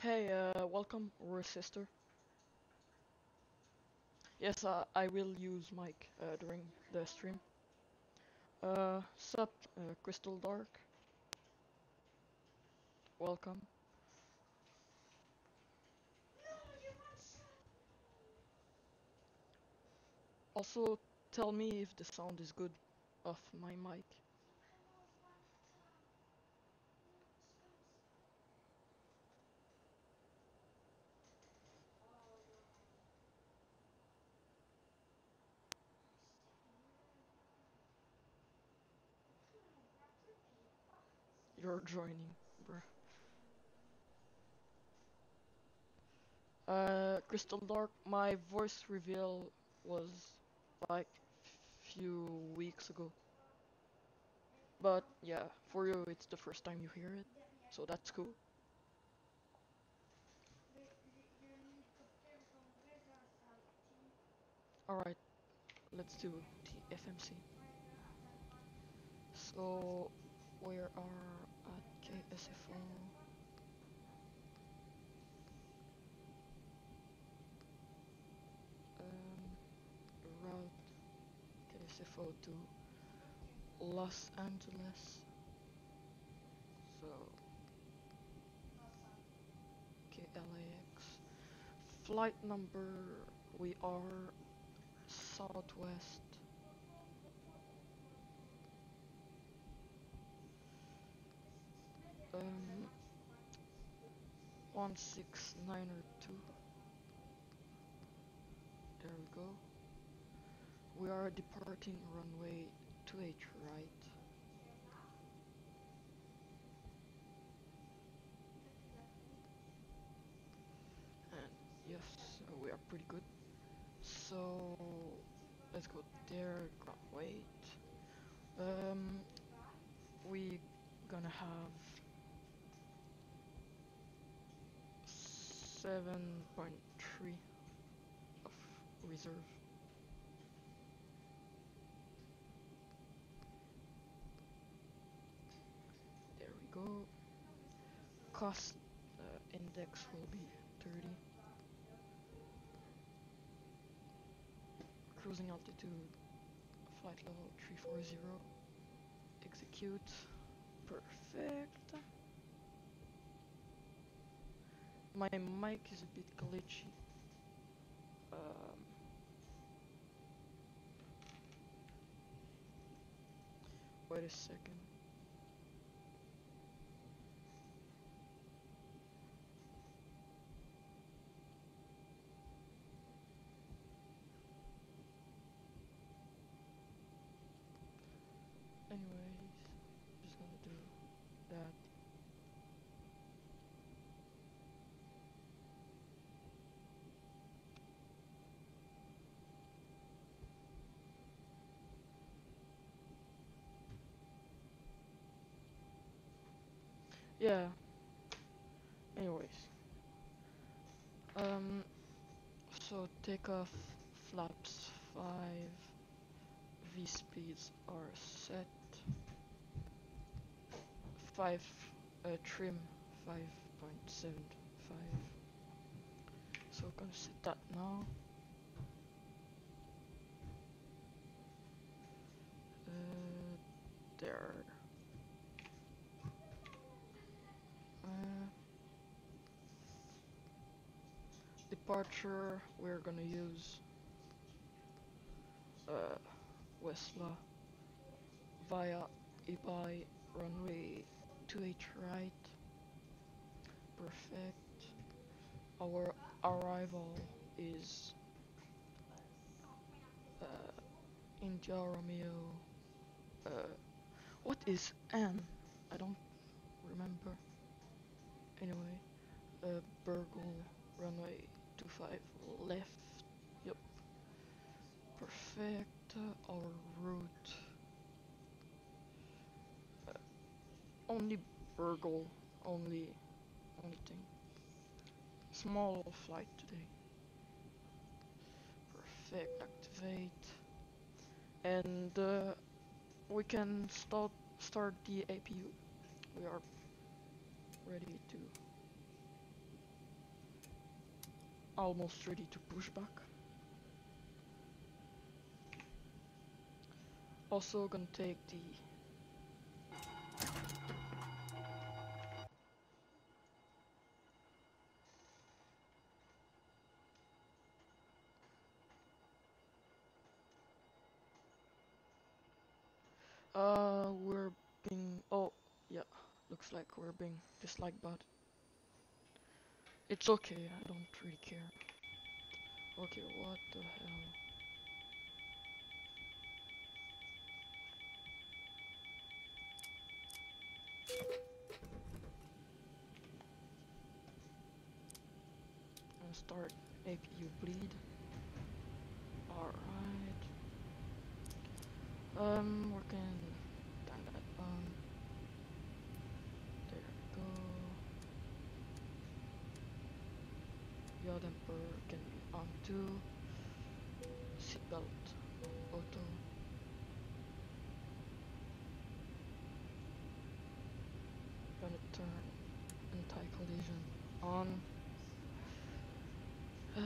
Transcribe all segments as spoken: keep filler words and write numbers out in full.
Hey, uh, welcome, Roy sister. Yes, uh, I will use mic uh, during the stream. Uh, sup, uh, Crystal Dark. Welcome. Also, tell me if the sound is good off my mic. You're joining, bruh. Uh, Crystal Dark, my voice reveal was like few weeks ago. But yeah, for you it's the first time you hear it, so that's cool. Alright, let's do the F M C. So we are at K S F O. Um, route K S F O to Los Angeles. So K L A X. Flight number, we are Southwest. Um, one six nine two. There we go. We are departing runway two eight right. And yes, we are pretty good. So let's go there. Ground wait. Um, we gonna have seven point three of reserve. There we go. Cost uh, index will be thirty. Cruising altitude, flight level three four zero. Execute. Perfect. My mic is a bit glitchy. Um, wait a second. Anyways, just gonna do that. Yeah. Anyways. Um. So takeoff flaps five. V speeds are set. Five. Uh, trim five point seven five. So I'm gonna set that now. Uh, there. Uh, departure. We're gonna use uh, Westla via Ibai runway two eight right. Perfect. Our arrival is uh, India Romeo. Uh, what is N? I don't remember. Anyway, uh, Burgle runway two five left. Yep. Perfect. Uh, our route. Uh, only Burgle. Only. Only thing. Small flight today. Perfect. Activate. And uh, we can start start the A P U. We are ready to almost ready to push back. Also gonna take the uh we're being oh yeah, looks like we're being disliked, but it's okay, I don't really care. Okay, what the hell? Gonna start make you bleed. Alright. Um, working. Turn that on. There we go. Yaw damper can be on too. Seatbelt auto. Gonna turn anti-collision on. Uh,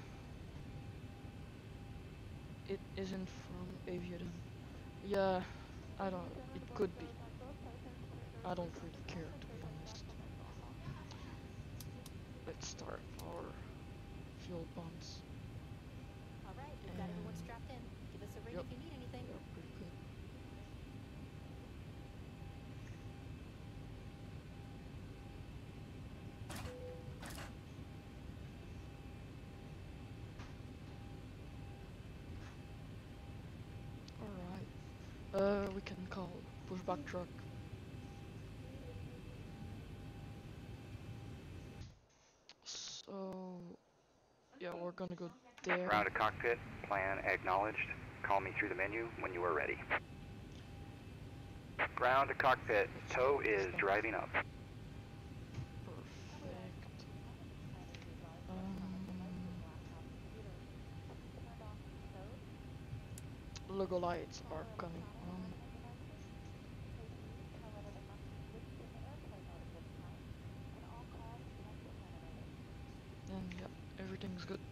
it isn't from Aviaden. Yeah, I don't. It could be. I don't really care, to be honest. Let's start our fuel pumps. Alright, we've got everyone strapped in. Give us a ring Yep. if you need anything. They're pretty good. Alright. Uh, we can call pushback truck. So, yeah, we're gonna go there. Ground to cockpit, plan acknowledged. Call me through the menu when you are ready. Ground to cockpit, tow is driving up. Perfect. Um, logo lights are coming on. And yeah, everything's good.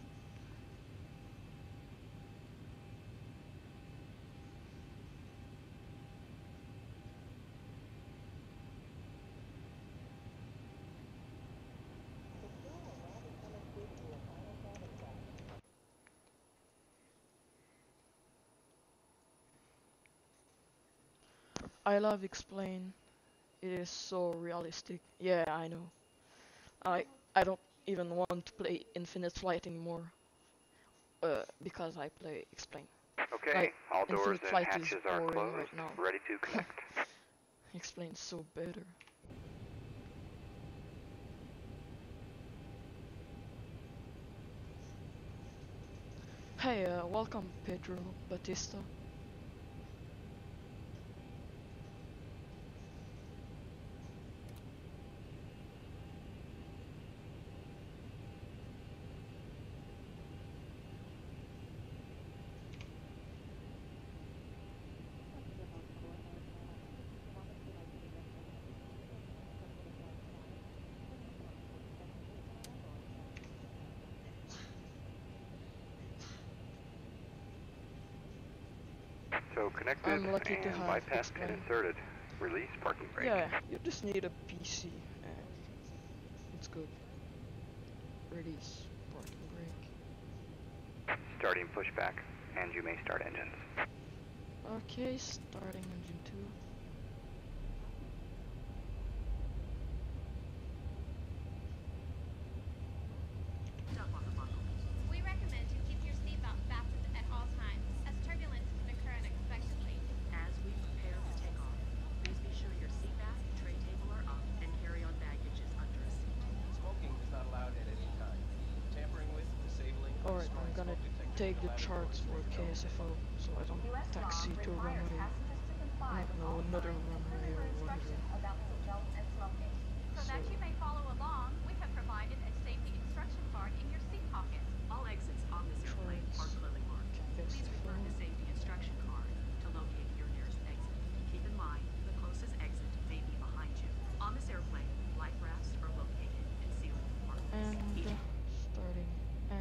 I love Explain. It is so realistic. Yeah, I know. I I don't even want to play Infinite Flight anymore. Uh, because I play Explain. Okay, Like, all doors Infinite and Flight is hatches are boring closed, right now. ready to connect. Explain's so better. Hey, uh, welcome Pedro Batista. So connected I'm lucky to and have bypass pin Explain. inserted. Release parking brake. Yeah, you just need a P C and it's good. Release parking brake. Starting pushback, and you may start engines. Okay, starting engine two. We recommend you keep your seatbelt fastened at all times, as turbulence can occur unexpectedly. As we prepare for takeoff, please be sure your seat back, tray table are up, and carry-on baggage is under a seat. Smoking is not allowed at any time. Tampering with, disabling, or Alright, I'm destroying gonna smoke detectors take in the laboratories charts for may be K S F O so I don't taxi to a runway. No, another runway or whatever. So that you may follow along, we have provided a safety instruction card in your seat pocket. All exits on this airplane are Charts. clearly marked. Please refer to safety instruction card to locate your nearest exit. Keep in mind, the closest exit may be behind you. On this airplane, life rafts are located in ceiling compartments. And Each uh, starting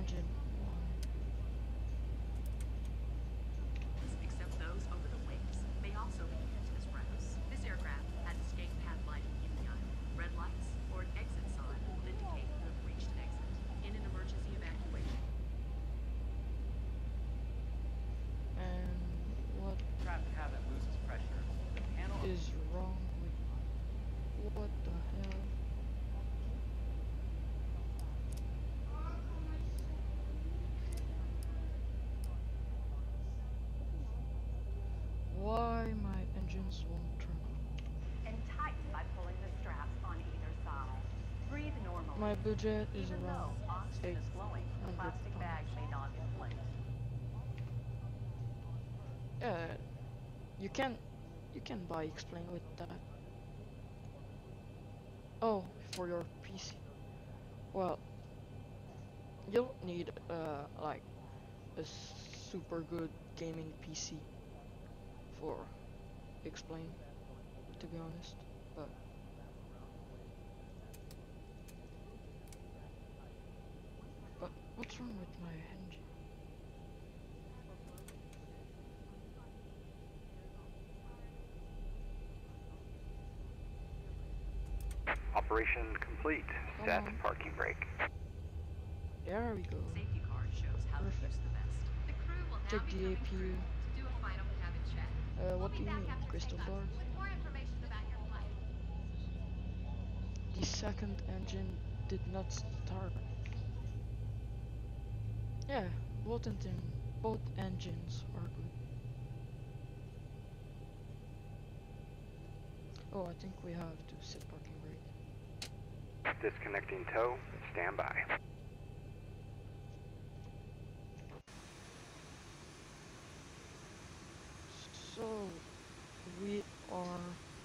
my budget is Even around though oxygen eight is flowing, the hundred plastic bags pounds. may not inflate. Yeah, you can you can buy explain with that. Oh, for your P C. Well, you'll need uh like a super good gaming P C for explain, to be honest. But but what's wrong with my engine? Operation complete. Set Come on. parking brake. There we go. Safety card shows how to Perfect. use the vest. The crew will now Check be the coming A P U. through to do a final cabin check. Uh, We'll what be do you back mean, after crystal takeoff door? with more information about your flight. The second engine did not start. Yeah, both engine, both engines are good. Oh, I think we have to set parking brake. Disconnecting tow. Stand by. So we are.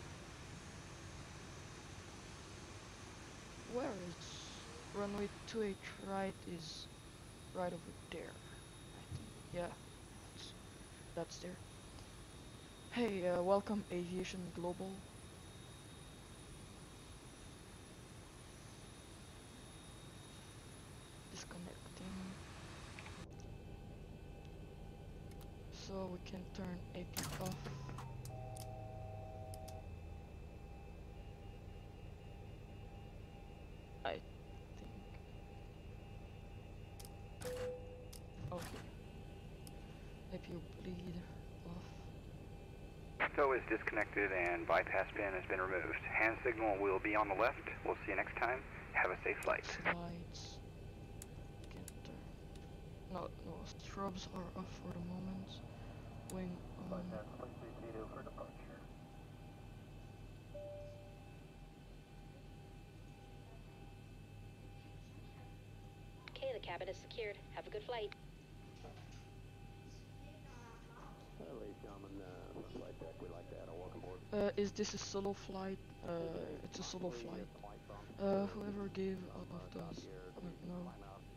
Where is runway two eight right? Is right over there. I think. Yeah, it's, that's there. Hey, uh, welcome Aviation Global. Disconnecting. So we can turn A P off. I think. Okay. A P bleed off. Tow is disconnected and bypass pin has been removed. Hand signal will be on the left. We'll see you next time. Have a safe flight. Slides. Can't turn. No, no. Strobes are off for the moment. Wing on. Okay, the cabin is secured. Have a good flight. Uh, is this a solo flight? Uh, it's a solo flight. Uh, whoever gave all of those, I don't know,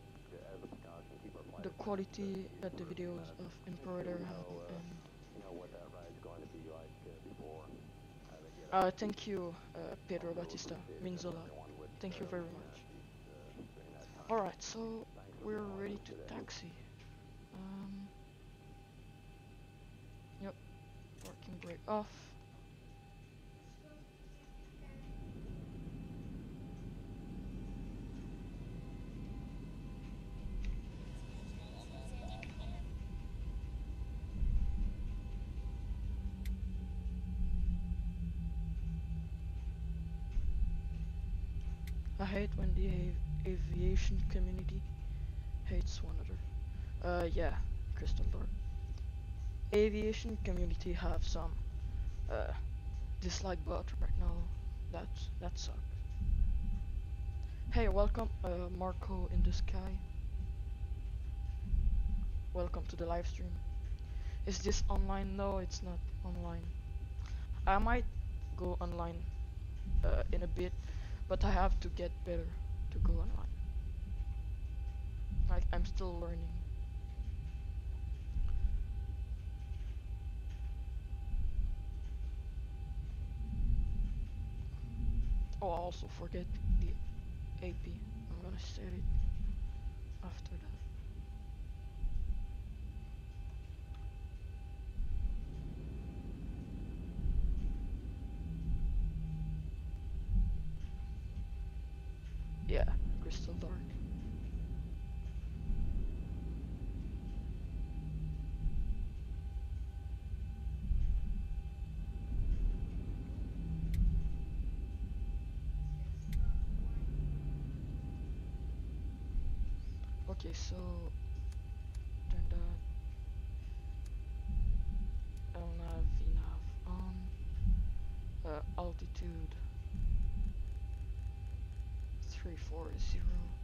the quality that the videos of Imperator have, and uh, thank you, uh, Pedro Batista, means a lot. Thank you very much. Alright, so we're ready to taxi. Um, yep, parking brake off. I hate when the av aviation community hates one another. Uh, yeah, Crystal Lord. Aviation community have some uh, dislike bot right now. That that sucks. Hey, welcome, uh, Marco in the sky. Welcome to the live stream. Is this online? No, it's not online. I might go online uh, in a bit, but I have to get better to go online. Like, I'm still learning. Oh, I also forget the A P. I'm gonna set it after that. Yeah, crystal dark. Okay, so turn that L nav, V nav on. Uh, altitude three four zero.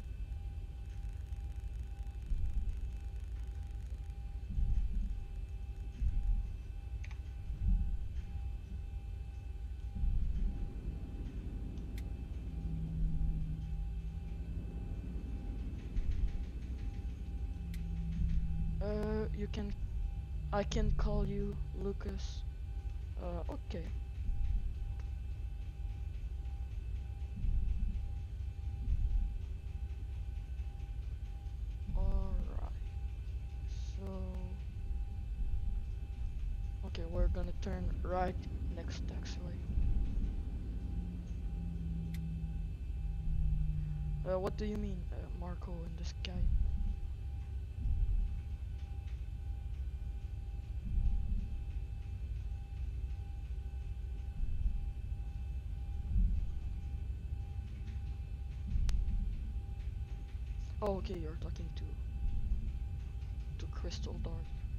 Uh, you can, I can call you Lucas. Uh, okay. Alright. So, okay, we're gonna turn right next taxiway. Uh, what do you mean, uh, Marco in the sky? Oh, okay, you're talking to to Crystal Dark.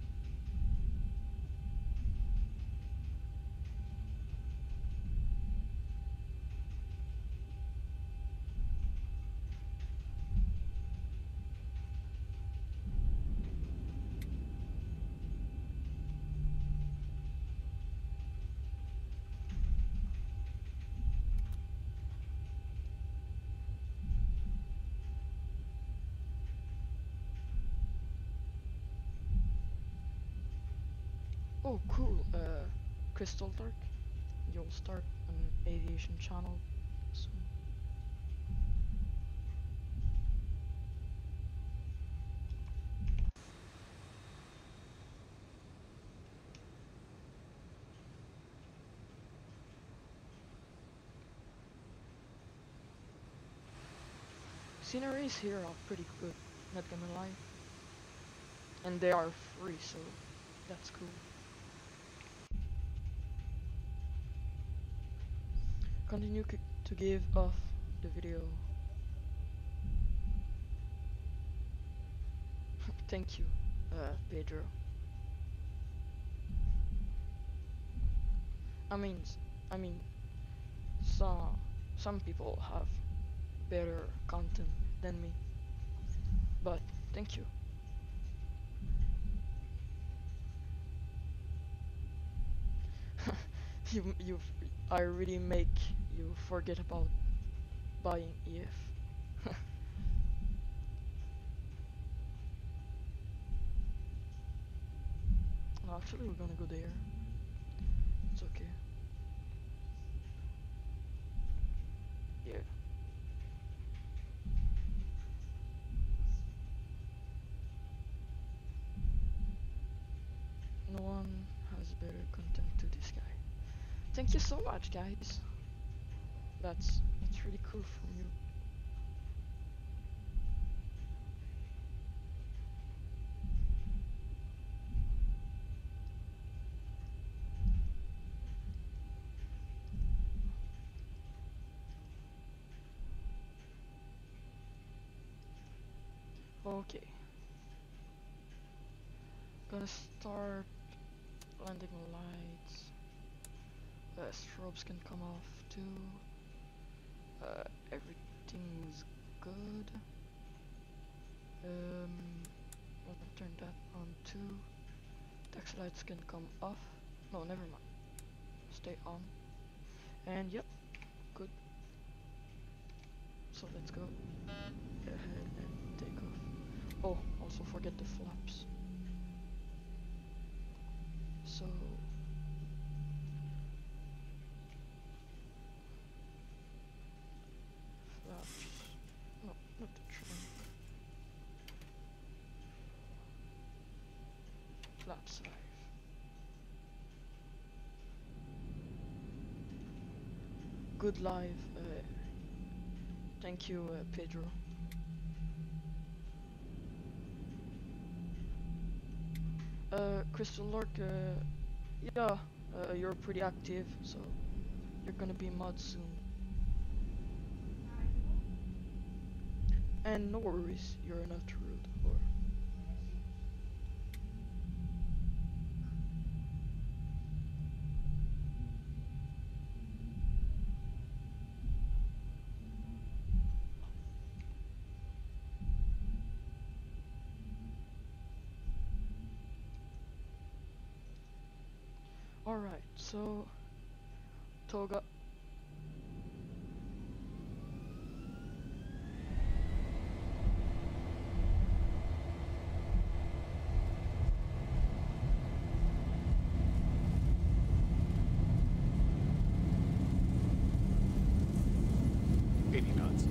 Oh, cool. Uh, Crystal Dark. You'll start an aviation channel soon. Sceneries here are pretty good, not gonna lie. And they are free, so that's cool. Continue c to give off the video. Thank you, uh, Pedro. I mean, s- I mean, some some people have better content than me, but thank you. you you I really make you forget about buying E F. No, actually, we're gonna go there. It's okay. Yeah. No one has better content to this guy. Thank you so much, guys. That's that's really cool from you. Okay. Gonna start landing lights. Uh, strobes can come off too. Uh, everything's good. Um, I'm gonna turn that on too. Taxi lights can come off. No, never mind. Stay on. And yep, good. So let's go ahead and take off. Oh, also forget the flaps. So flaps. No, not the trim. Flaps live. Good live. Uh, thank you, uh, Pedro. Uh, Crystal Lord, uh, yeah, uh, you're pretty active, so you're gonna be mod soon. And no worries, you're not rude or. Alright, so Toga. eighty knots.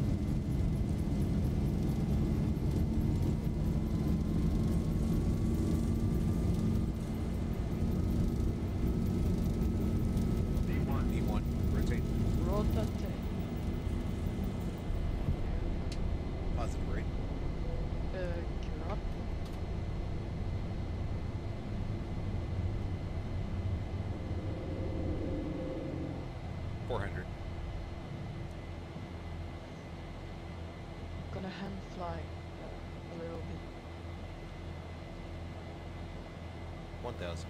E one. E one. Rotate. Rotate. Positive rate. Uh, gear up. four hundred. Gonna hand fly uh, a little bit. one thousand.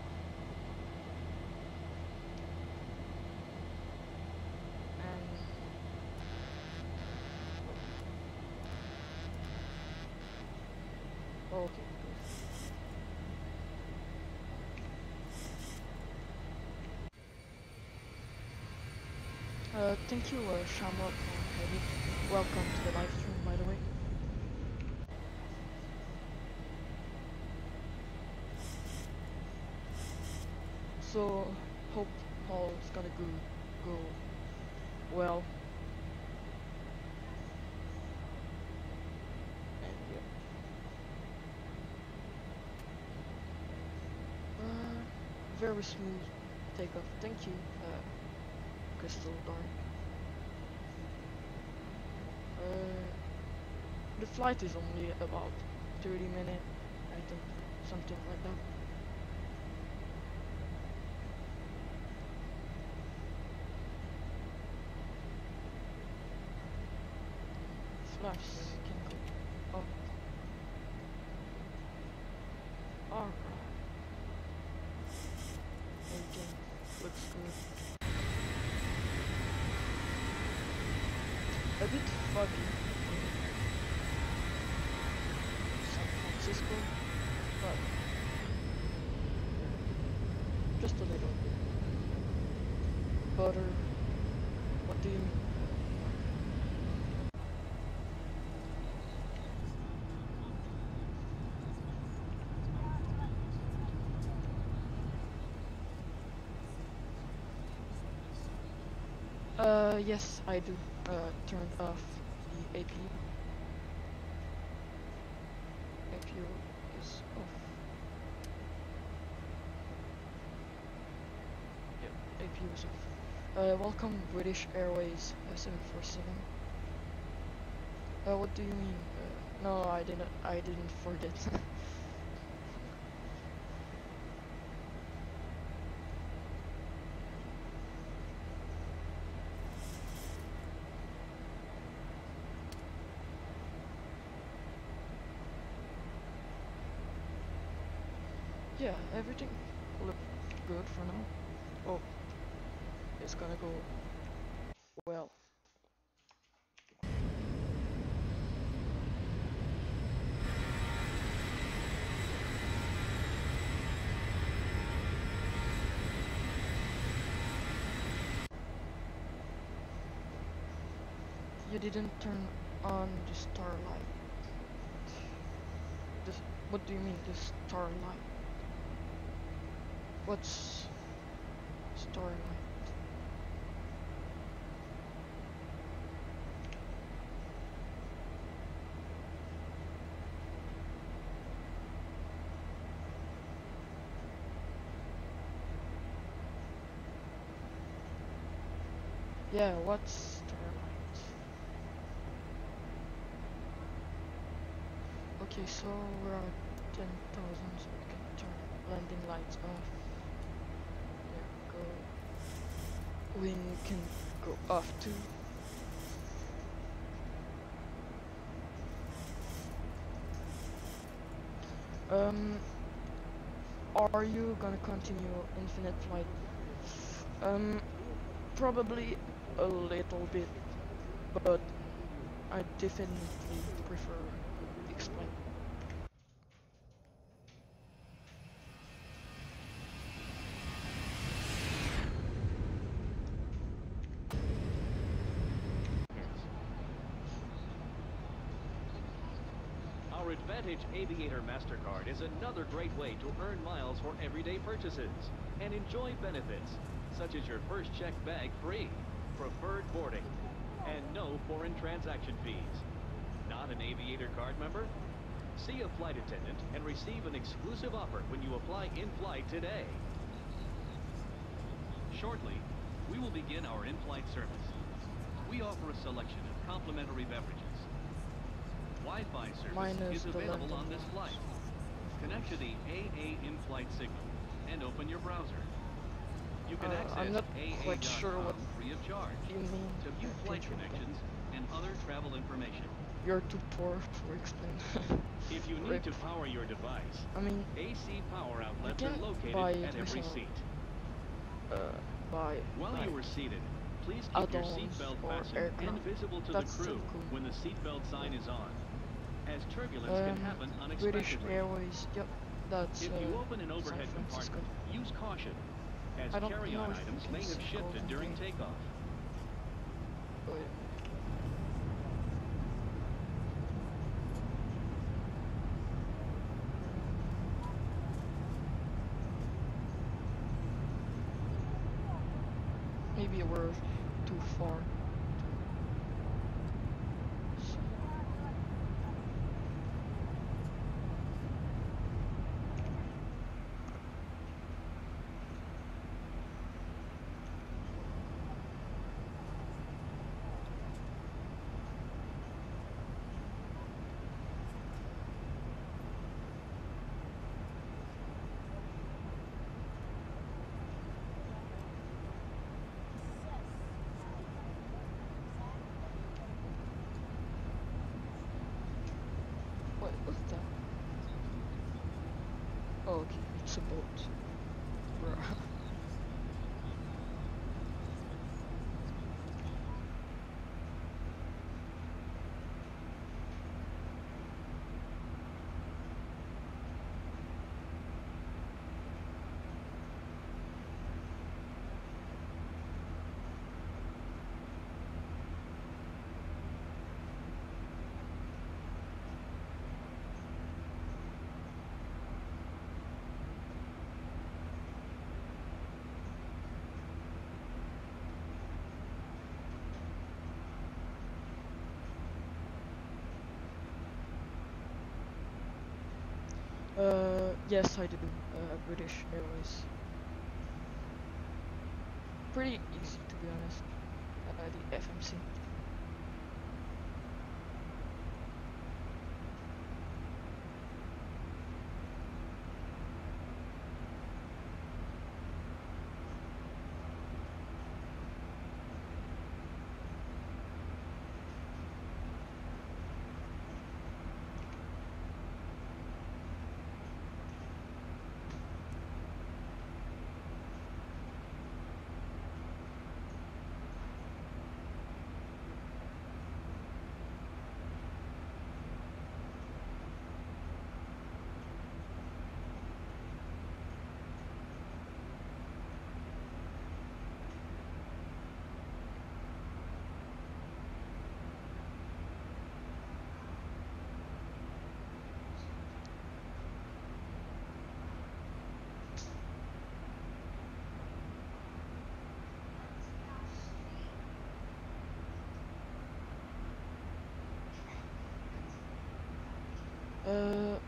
And okay. Uh, thank you, uh, Shamrock and Heavy. Welcome to the live stream, by the way. So, hope all is gonna go go well. And yeah. Uh, very smooth takeoff. Thank you, uh, Crystal Dark. Uh, the flight is only about thirty minutes, I think, something like that. Flaps can go up. Alright. Everything looks good. A bit foggy in San Francisco, but just a little. Butter. What do you mean? Uh, yes, I do. Uh, turned off the A P U. A P U is off. Yep, A P U is off. Uh, welcome British Airways uh, seven four seven. Uh, what do you mean? Uh, no, I didn't. I didn't forget. Yeah, everything looked good for now. Oh, it's gonna go well. You didn't turn on the starlight. This, what do you mean, the starlight? What's starlight? Yeah, what's starlight? Okay, so we're at ten thousand, so we can turn landing lights off. There we go. Wing can go off too. Um, are you gonna continue infinite flight? Um, probably a little bit, but I definitely prefer explain. Advantage Aviator MasterCard is another great way to earn miles for everyday purchases and enjoy benefits such as your first checked bag free, preferred boarding, and no foreign transaction fees. Not an Aviator card member? See a flight attendant and receive an exclusive offer when you apply in-flight today. Shortly, we will begin our in-flight service. We offer a selection of complimentary beverages. Wi-Fi service Minus is the available London on this ones. flight. Connect to the A A in-flight signal and open your browser. You can Uh, access I'm not A A quite dot sure com what free of charge you mean. to view uh, flight Pigeon, but connections and other travel information. You're too poor for explain. If you need Rip. to power your device, I mean, A C power outlets can are located buy at it every myself. seat. uh, by While by you are seated, please keep your add-ons seatbelt or fastened aircraft. and visible to That's the crew still cool. when the seatbelt sign is on, as turbulence Um, can happen British unexpectedly. Airways. Yep, that's. If uh, you open an San overhead Francisco. compartment, use caution, as I don't know carry-on if you items can may have see shifted Golden during Gate. takeoff. Wait a minute. Maybe we're too far. What was that? Oh, okay, it's a boat. Bruh. Uh, yes, I do. Uh, British Airways. Pretty easy, to be honest. Uh, the F M C. Uh,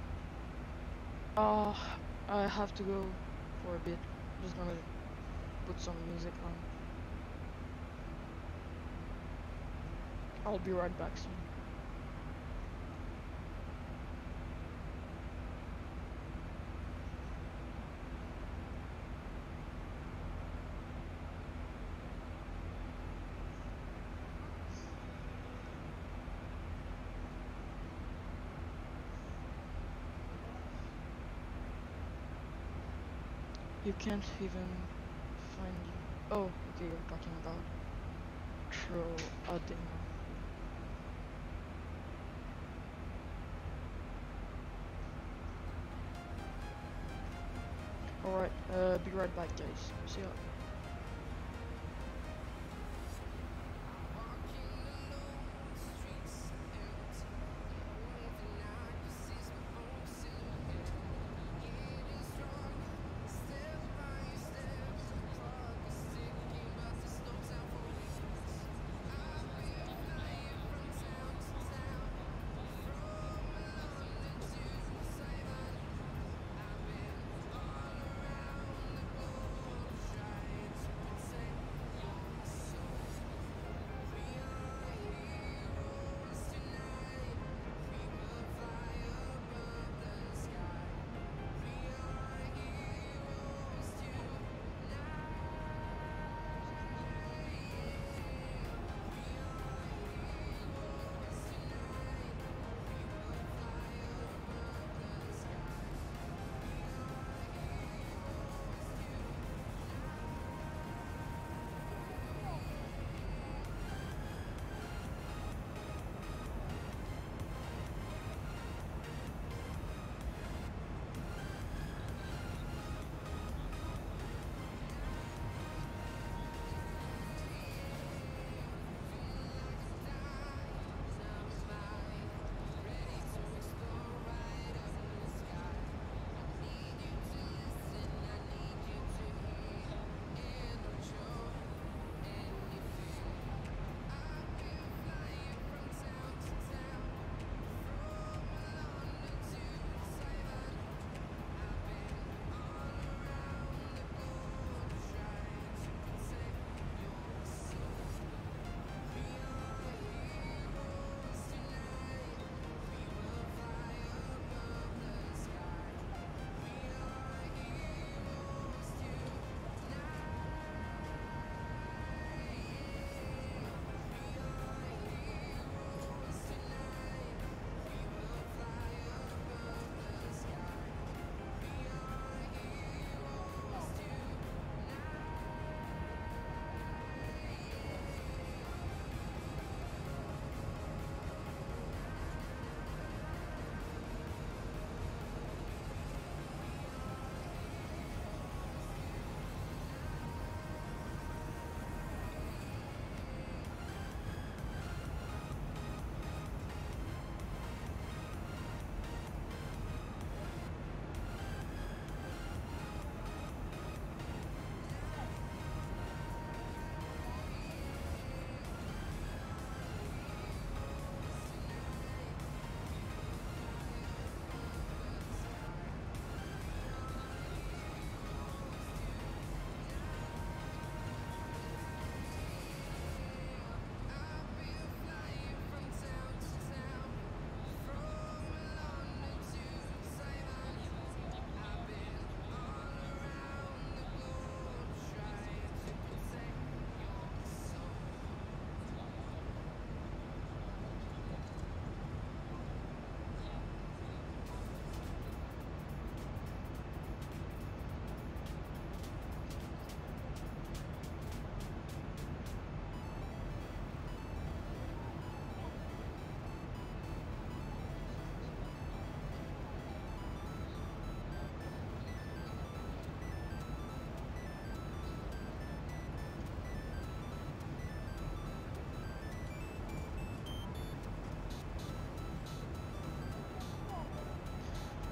uh, I have to go for a bit. Just gonna put some music on. I'll be right back soon. You can't even find you. Oh, okay, you're talking about Tro Adema. Alright, uh, be right back, guys. See ya.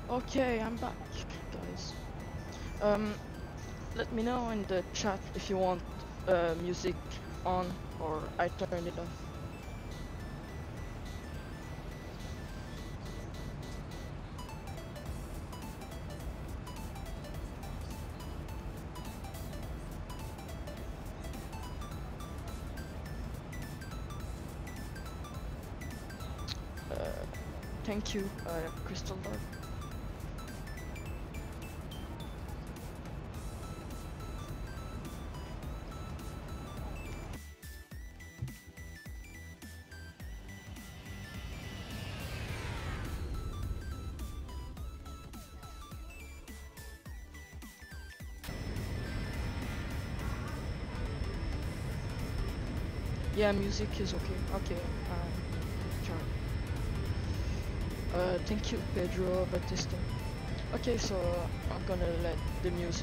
Okay, I'm back, guys. Um, let me know in the chat if you want uh, music on or I turn it off. Uh, thank you, uh, Crystal Dark. Yeah, music is okay. Okay, um, try. Uh, thank you, Pedro Batista. Okay, so uh, I'm gonna let the music.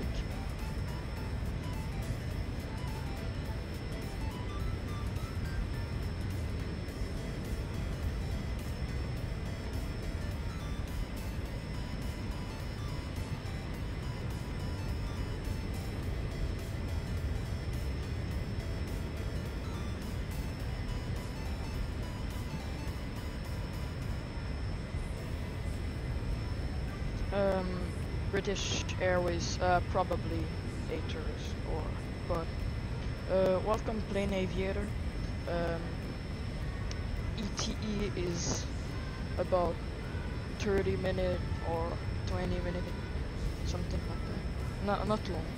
Um, British Airways, uh, probably Aeters or, but uh, welcome Plane Aviator. Um, E T E is about thirty minute or twenty minute, something like that. Not not long.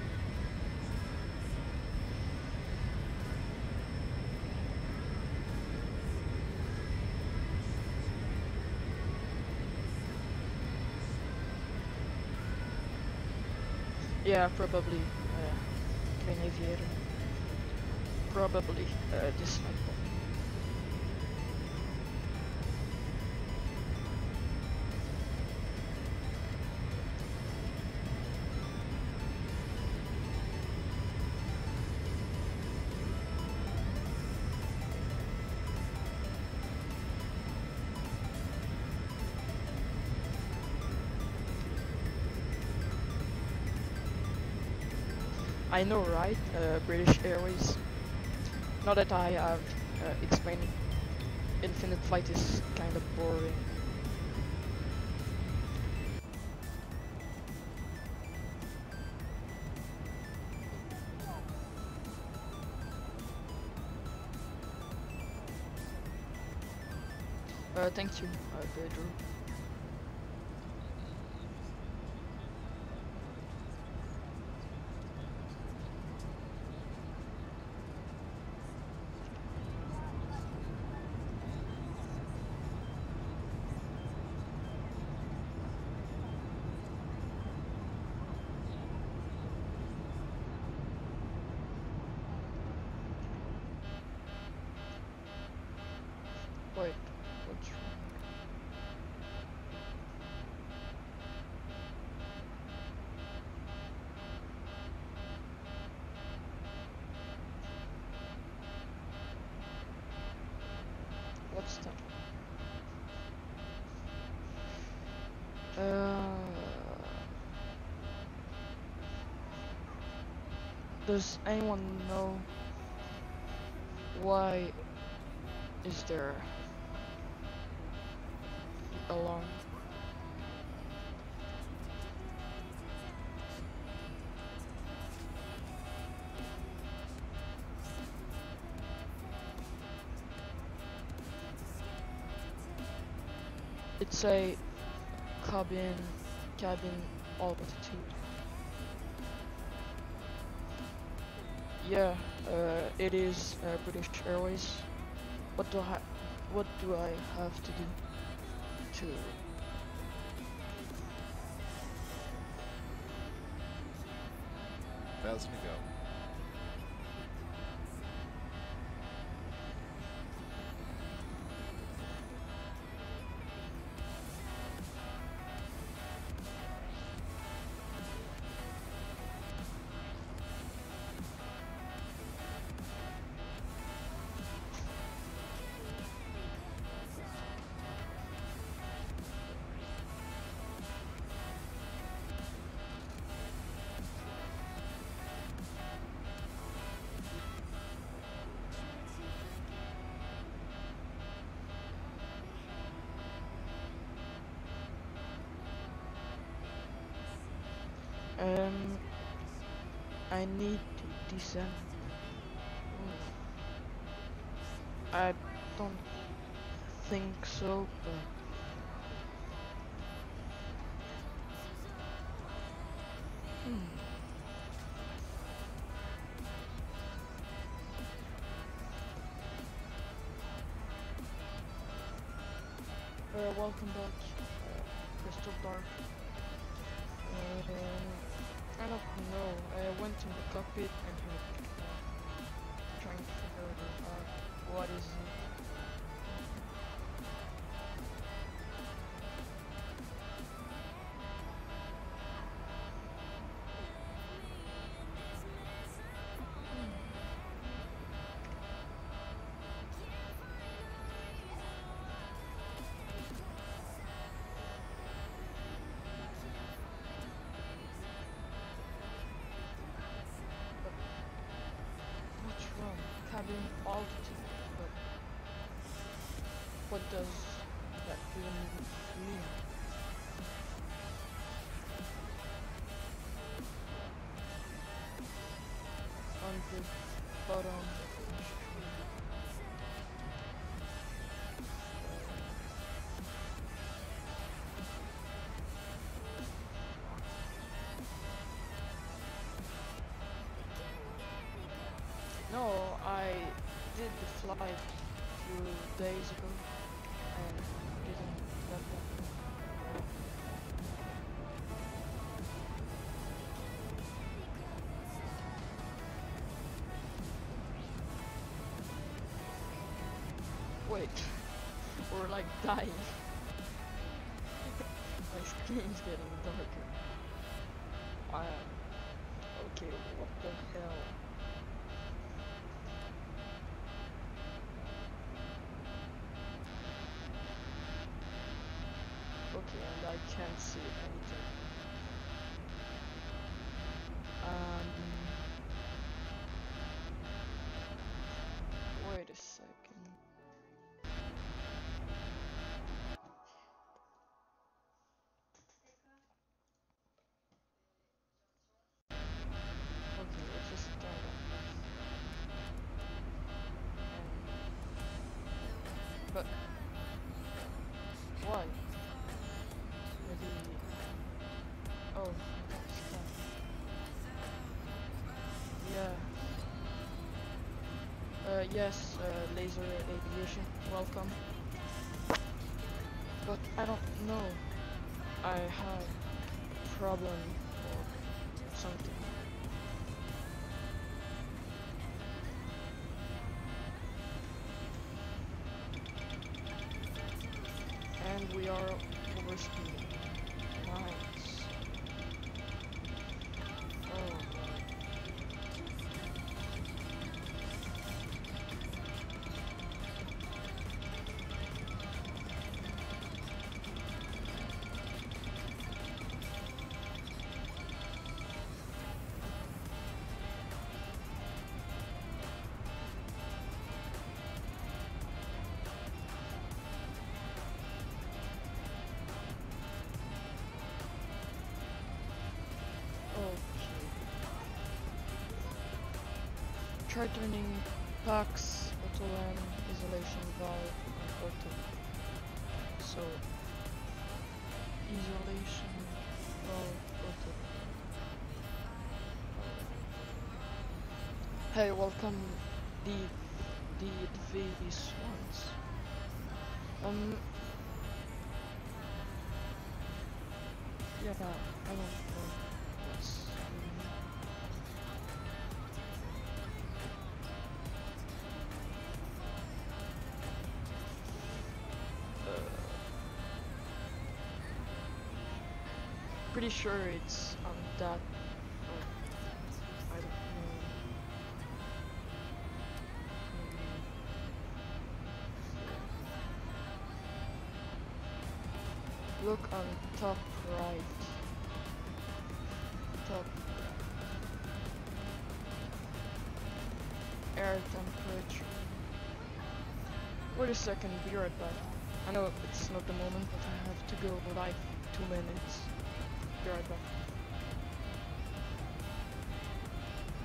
Yeah, probably uh, Plane Aviator. Probably uh, this like that. I know, right? Uh, British Airways. Now that I have uh, explained, Infinite Flight is kind of boring. Uh, thank you, uh, Pedro. Wait, what's wrong? What's that? Uh, does anyone know why is there alarm? It's a cabin, cabin altitude. Yeah, uh, it is uh, British Airways. What do I, what do I have to do to? Thousand to go. I need to descend. Hmm. I don't think so, but hmm. Uh, welcome back, uh, Crystal Dark. Um, I don't know. I went in the cockpit and uh, trying to figure out what is it. What's wrong? Cabin altitude. But what does that even mean? On the bottom. No, I did the flight a few days ago and didn't let that. Wait, we're like dying. My screen's getting darker. Wow. Okay, what the hell? Okay, and I can't see anything. Um, wait a second. Okay, let's just start off. Um, but why? Maybe. Oh, stop. Yeah. Uh, yes, uh, Laser Aviation, welcome. But I don't know. I have a problem or something. And we are overspeeding. Nice. Oh. Try turning packs, auto and isolation valve on auto. So isolation valve auto. Hey, welcome the the the swans. Um yeah, I don't know what's pretty sure it's on that, but I don't know. Maybe. Look on top right. Top right. Air temperature. Wait a second, be right back. I know it's not the moment, but I have to go live two minutes. Be right back.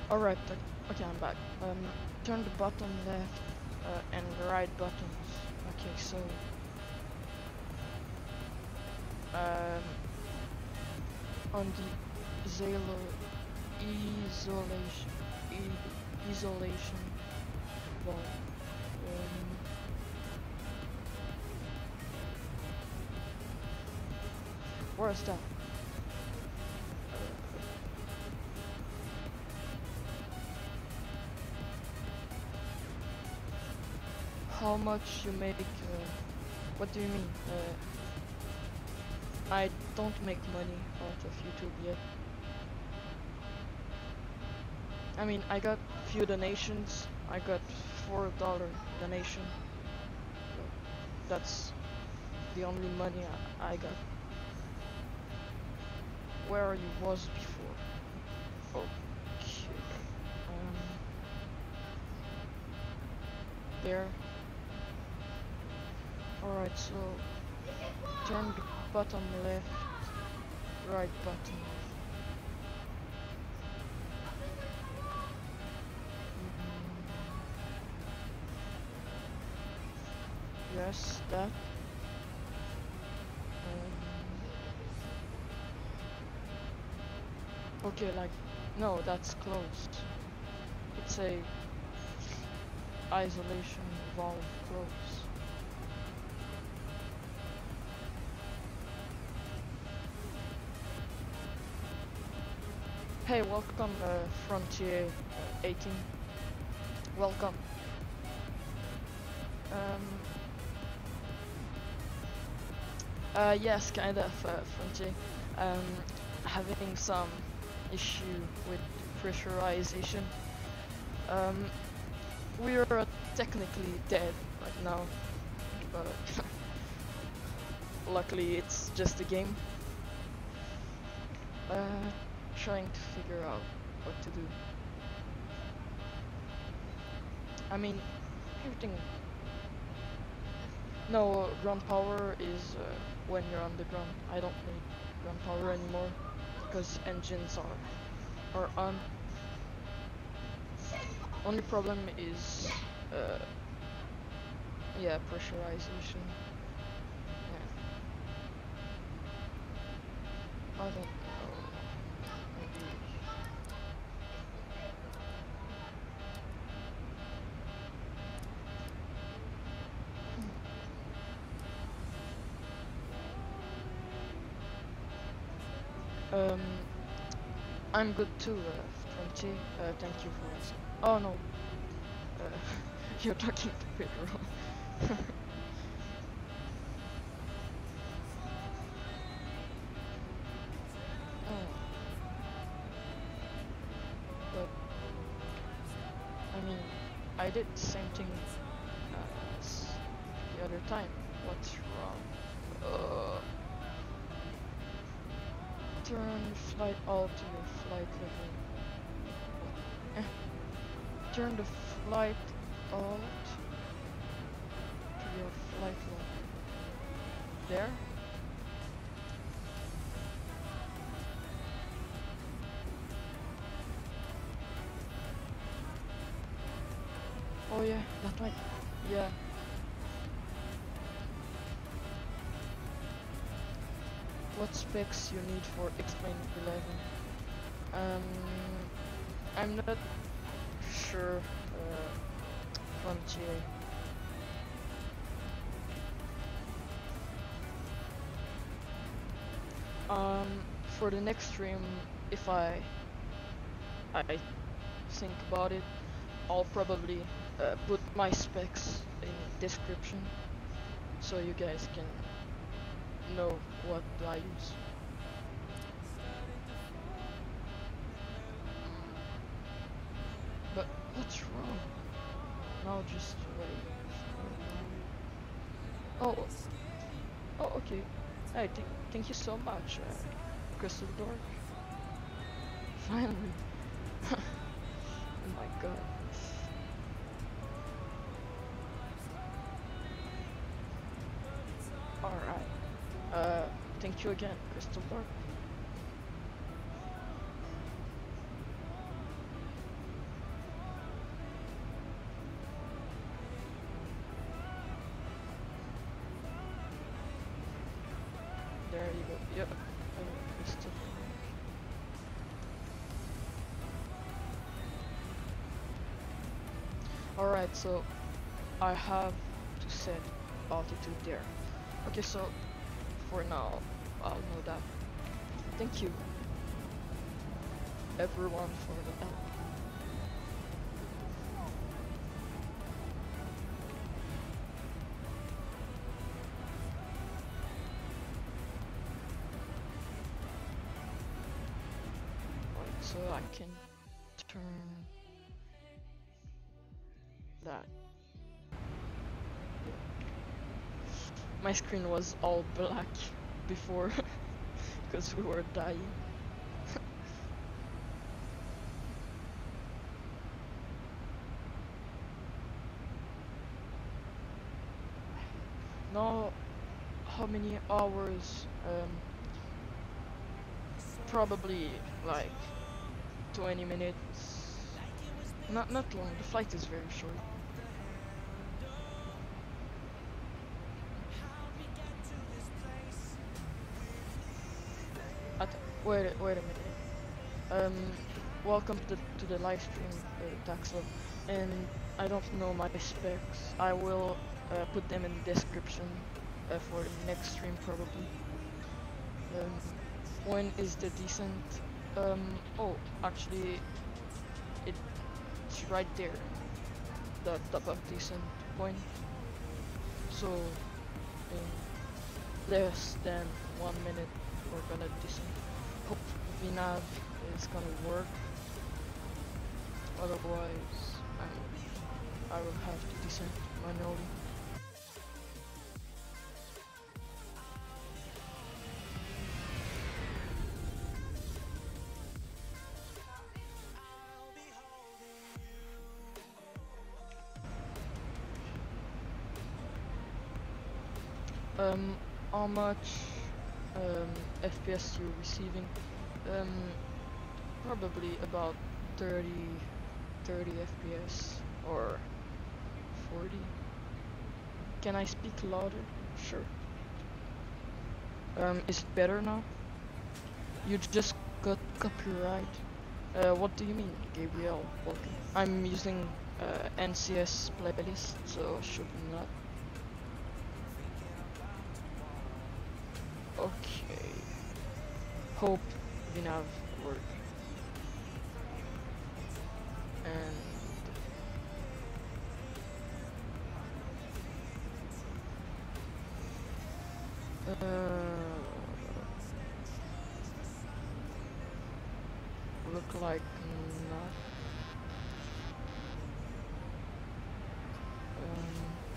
Alright, o- okay, I'm back. Um, turn the bottom left uh, and right buttons. Okay, so um, on the Zalo isolation, e isolation valve. Um, where is that? How much you make? Uh, what do you mean? Uh, I don't make money out of YouTube yet. I mean, I got few donations. I got four dollar donation. That's the only money I, I got. Where you was before? Okay. Um, there. Alright, so turn the bottom left, right button. Mm, yes, that. Um, okay, like, no, that's closed. It's a isolation valve close. Hey, welcome, uh, Frontier uh, eighteen. Welcome. Um, uh, yes, kind of, uh, Frontier. Um, having some issue with pressurization. Um, we're uh, technically dead right now, but luckily it's just a game. Uh, trying to figure out what to do. I mean, everything. No, ground power is uh, when you're on the ground. I don't need ground power anymore because engines are are on. Only problem is, uh, yeah, pressurization. Yeah. I don't know. Maybe. Um, I'm good too, uh, Frontier. Uh, thank you for asking. Oh no, uh, you're talking to Pedro. Oh, but I mean, I did the same thing uh, as the other time. What's wrong? Uh, turn flight all to your flight level. Eh. Turn the flight alt to your flight level. There? Oh yeah, that might, yeah. What specs you need for X-Plane eleven? Um, I'm not sure, uh, Frontier. Um, for the next stream, if I, I think about it, I'll probably uh, put my specs in description, so you guys can know what I use. But what's wrong? Now just wait. Oh, oh, okay. Hey, th thank you so much, uh, Crystal Dork. Finally. Oh my god. Alright. Uh, thank you again, Crystal Dork. Yep, I missed it. Alright, so I have to set altitude there. Okay, so for now, I'll know that. Thank you, everyone, for the help. Right, so I can turn that. My screen was all black before because we were dying. Now, how many hours? Um, probably like twenty minutes. Not not long. The flight is very short. At, wait, wait a minute. Um, welcome to, to the live stream, uh, Taxo. And I don't know my specs. I will uh, put them in the description uh, for the next stream probably. Um, when is the descent? Um, oh, actually, it, it's right there. The top of descent point. So, in less than one minute, we're gonna descend. Hope V NAV is gonna work. Otherwise, I'm, I will have to descend manually. Um, how much um, F P S you're receiving? Um, probably about thirty, thirty F P S or forty. Can I speak louder? Sure. Um, is it better now? You just got copyright. Uh, what do you mean, Gabriel? Welcome. I'm using uh, N C S playlist, so should not. Okay. Hope V NAV work. And uh, look like not. Um,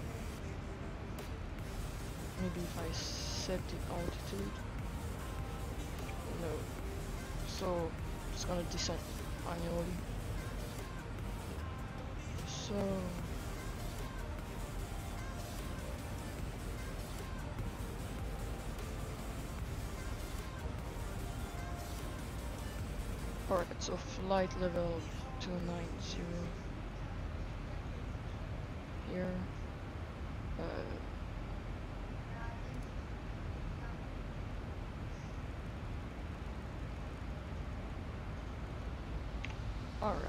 maybe if I set the altitude. No. So it's gonna descend manually. So alright, so flight level two ninety here. Uh, Alright.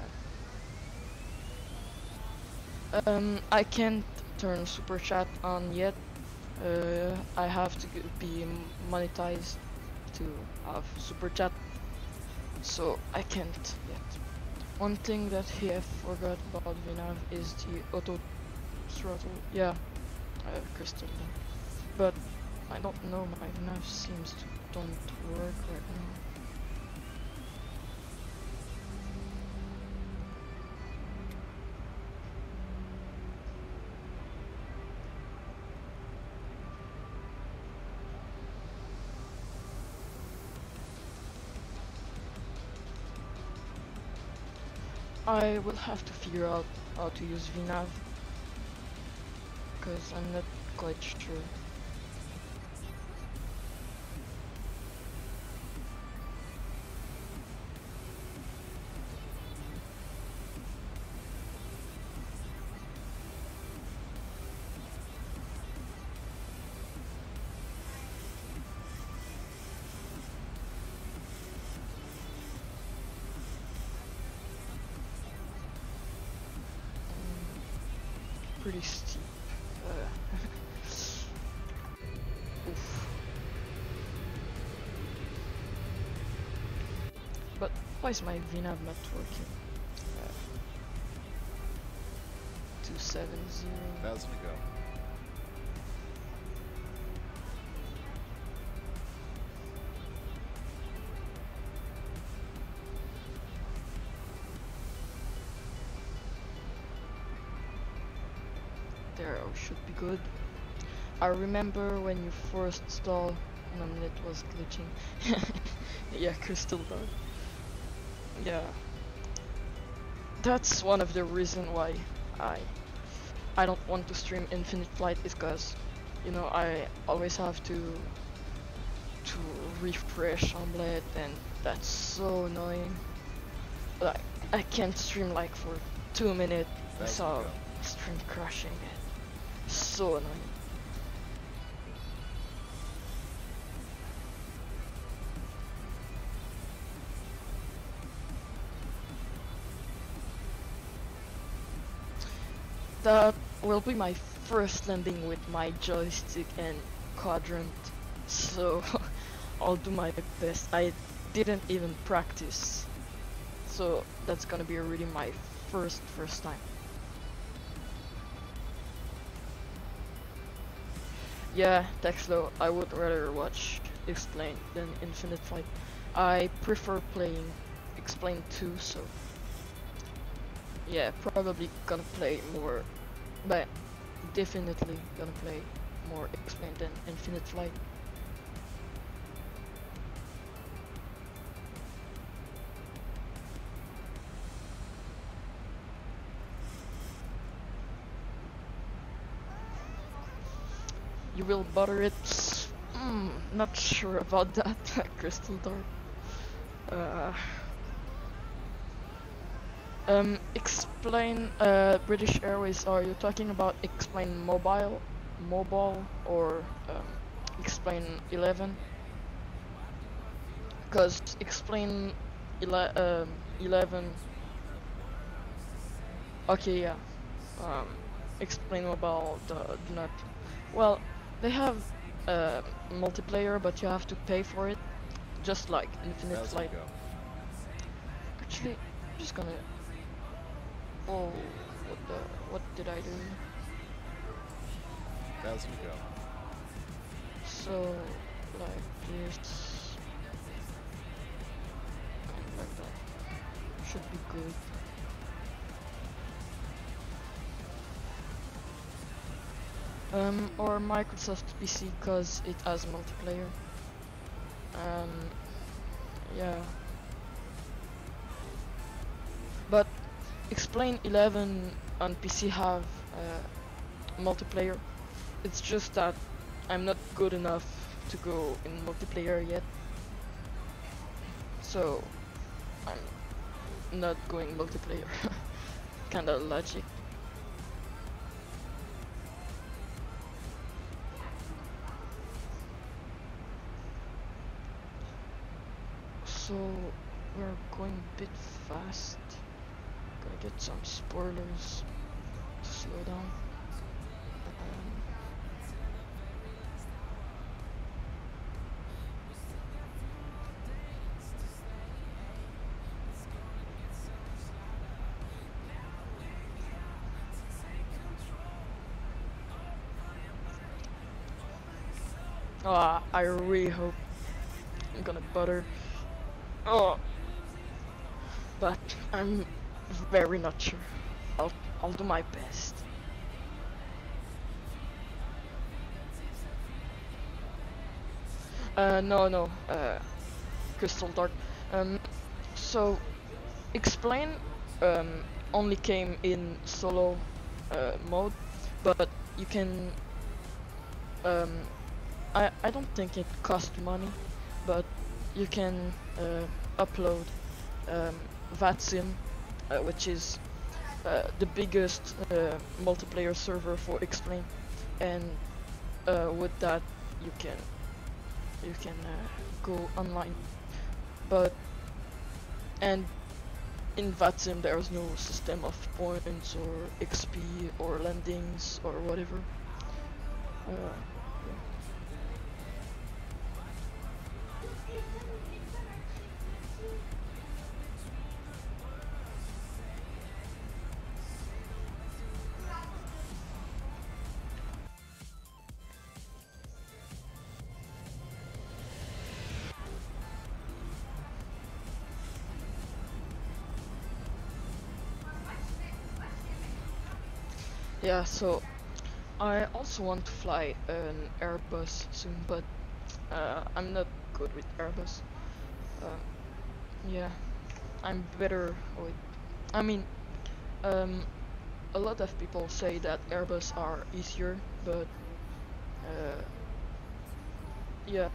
Um, I can't turn super chat on yet. Uh, I have to be monetized to have super chat, so I can't yet. One thing that he have forgot about V NAV is the auto throttle. Yeah, uh, Crystal. But I don't know. My V NAV seems to don't work right now. I will have to figure out how to use V NAV, because I'm not quite sure. pretty steep. Uh, oof. But why is my V NAV not working? Uh, two seven zero. Thousand to go. There, oh, should be good. I remember when you first installed, no, it was glitching. Yeah, Crystal Dark. Yeah, that's one of the reason why I I don't want to stream Infinite Flight, is cause you know I always have to to refresh Omelette, and that's so annoying. Like I can't stream like for two minutes without stream crashing. So annoying. That will be my first landing with my joystick and quadrant, so I'll do my best. I didn't even practice, so that's gonna be really my first first time. Yeah, Texlo, I would rather watch Explain than Infinite Flight. I prefer playing Explain two, so yeah, probably gonna play more, but definitely gonna play more Explain than Infinite Flight. You will butter it? Mm, not sure about that, Crystal Dark. Uh, um, explain, uh, British Airways, are you talking about Explain Mobile, Mobile, or um, Explain eleven? Because Explain ele um, eleven, okay, yeah, um, Explain Mobile, do, do not, well, they have uh, multiplayer, but you have to pay for it, just like Infinite Flight. Actually, I'm just gonna. Oh, what the? What did I do? Thousand to go. So, like this, and like that, should be good. Um, or Microsoft P C, cause it has multiplayer. Um, yeah. But Explain eleven on P C have uh, multiplayer. It's just that I'm not good enough to go in multiplayer yet. So I'm not going multiplayer. Kinda logic. So we're going a bit fast. Gotta get some spoilers to slow down. Um, oh, I really hope I'm gonna butter. Oh, but I'm very not sure. I'll I'll do my best. Uh, no, no, uh, Crystal Dark. Um, so Explain um only came in solo uh, mode, but you can. Um, I I don't think it costs money, but you can uh, upload um, VATSIM, uh, which is uh, the biggest uh, multiplayer server for Explain, and uh, with that you can you can uh, go online. But and in that sim there's no system of points or X P or landings or whatever. Uh, yeah, so I also want to fly an Airbus soon, but uh, I'm not good with Airbus. Uh, yeah, I'm better with. I mean, um, a lot of people say that Airbus are easier, but uh, yeah.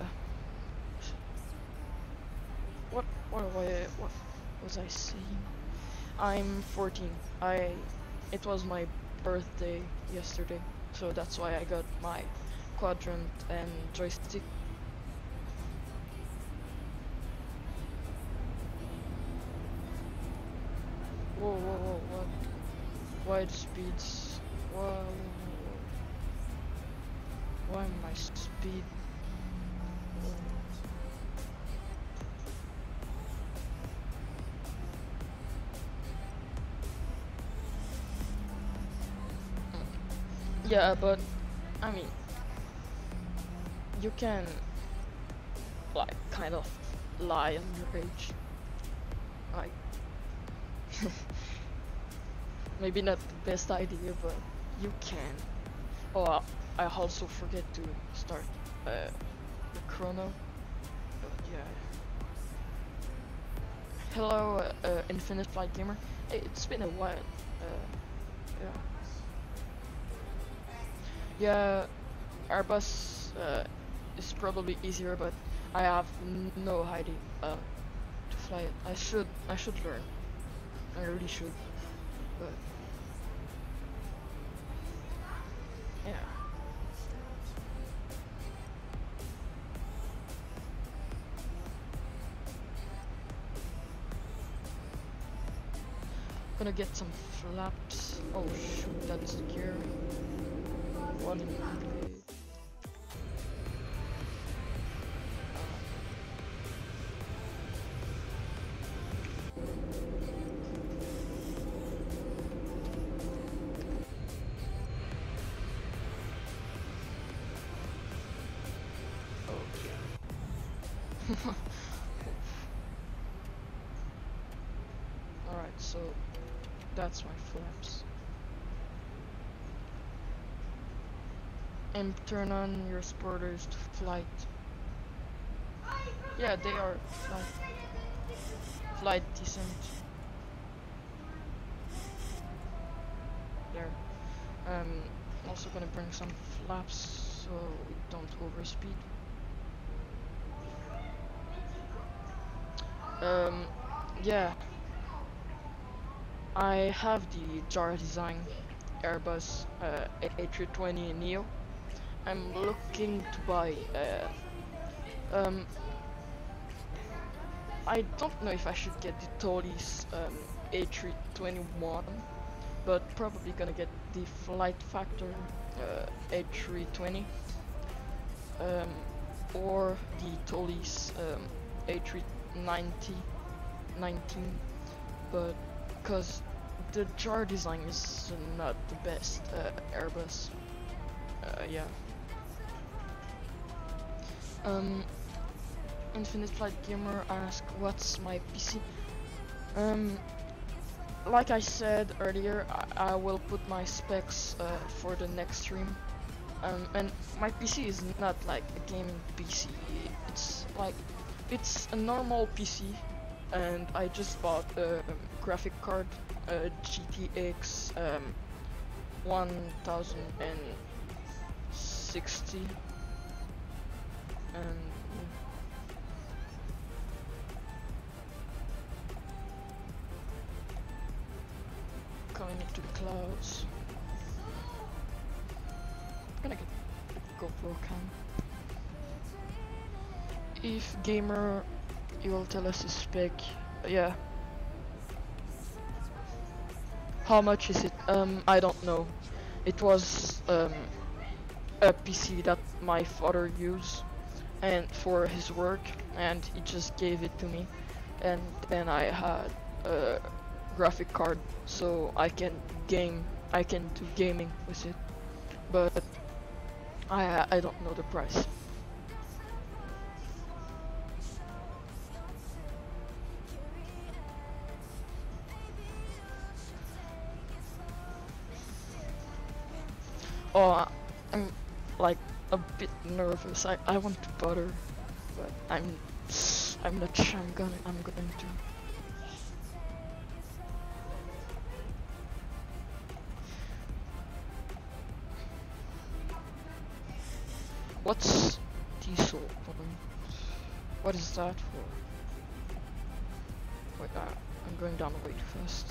What what what what was I saying? I'm fourteen. I it was my birthday yesterday, so that's why I got my quadrant and joystick. Whoa, whoa, whoa, what? Wide speeds. Whoa, whoa, whoa. Why my speed? Whoa. Yeah, but I mean, you can like kind of lie on your age. Like, maybe not the best idea, but you can. Oh, I also forget to start uh, the chrono. But yeah. Hello, uh, uh, Infinite Flight Gamer. Hey, it's been a while. Uh, yeah. Yeah, Airbus uh, is probably easier, but I have n no idea uh, to fly it. I should, I should learn. I really should. But yeah. Gonna get some flaps. Oh shoot, that's scary. One in the Alright, so that's my flaps. And turn on your spoilers to flight. Yeah, they are flight, flight descent. There. Um, also gonna bring some flaps so we don't overspeed. Um, yeah. I have the Jar Design Airbus uh, A three twenty Neo. I'm looking to buy. Uh, um, I don't know if I should get the Tolis um, A three twenty-one, but probably gonna get the Flight Factor uh, A three twenty, um, or the Tolis um, A three ninety nineteen, but because the Jar Design is not the best uh, Airbus. Uh, yeah. Um, Infinite Flight Gamer asked, what's my P C? Um, like I said earlier, I, I will put my specs uh, for the next stream. Um, and my P C is not like a gaming P C. It's like, it's a normal P C, and I just bought a graphic card, a G T X um, one thousand sixty, and going into the clouds. I'm gonna get GoPro cam. If gamer, you will tell us his spec. Yeah. How much is it? Um, I don't know. It was um, a P C that my father used and for his work, and he just gave it to me. And then I had a graphic card, so I can game. I can do gaming with it, but I I don't know the price. Oh, I'm like a bit nervous. I, I want to butter, but I'm I'm not sure I'm gonna I'm going to. What's diesel point? What is that for? Wait, uh, I'm going down way too fast.